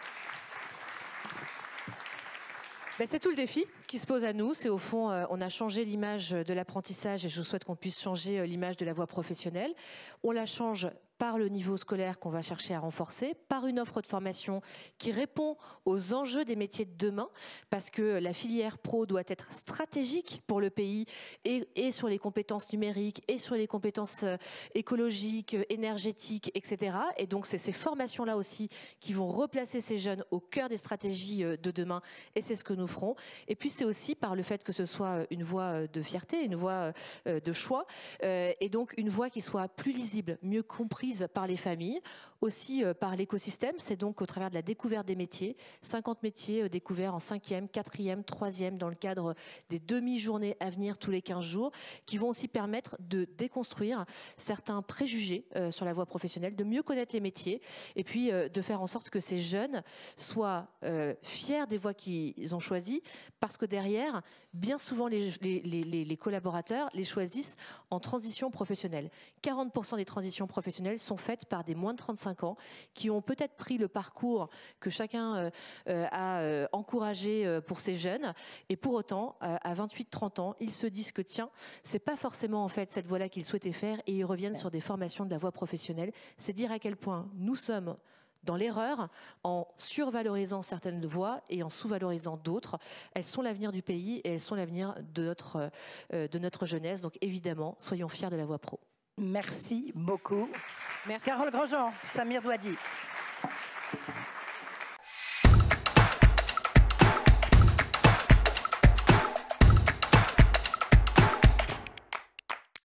Ben, c'est tout le défi qui se pose à nous. C'est au fond, euh, on a changé l'image de l'apprentissage et je souhaite qu'on puisse changer euh, l'image de la voie professionnelle. On la change par le niveau scolaire qu'on va chercher à renforcer, par une offre de formation qui répond aux enjeux des métiers de demain, parce que la filière pro doit être stratégique pour le pays et, et sur les compétences numériques et sur les compétences écologiques, énergétiques, et cetera. Et donc, c'est ces formations-là aussi qui vont replacer ces jeunes au cœur des stratégies de demain et c'est ce que nous ferons. Et puis, c'est aussi par le fait que ce soit une voie de fierté, une voie de choix et donc une voie qui soit plus lisible, mieux comprise par les familles, aussi euh, par l'écosystème. C'est donc au travers de la découverte des métiers, cinquante métiers euh, découverts en cinquième, quatrième, troisième dans le cadre des demi-journées à venir tous les quinze jours, qui vont aussi permettre de déconstruire certains préjugés euh, sur la voie professionnelle, de mieux connaître les métiers et puis euh, de faire en sorte que ces jeunes soient euh, fiers des voies qu'ils ont choisies, parce que derrière, bien souvent les, les, les, les collaborateurs les choisissent en transition professionnelle. quarante pour cent des transitions professionnelles sont faites par des moins de trente-cinq ans qui ont peut-être pris le parcours que chacun euh, euh, a euh, encouragé euh, pour ces jeunes et pour autant euh, à vingt-huit trente ans ils se disent que tiens c'est pas forcément en fait cette voie-là qu'ils souhaitaient faire et ils reviennent sur des formations de la voie professionnelle. C'est dire à quel point nous sommes dans l'erreur en survalorisant certaines voies et en sous-valorisant d'autres. Elles sont l'avenir du pays et elles sont l'avenir de notre, euh, de notre jeunesse. Donc évidemment, soyons fiers de la voie pro. Merci beaucoup. Merci. Carole Grandjean, Samir Douadi.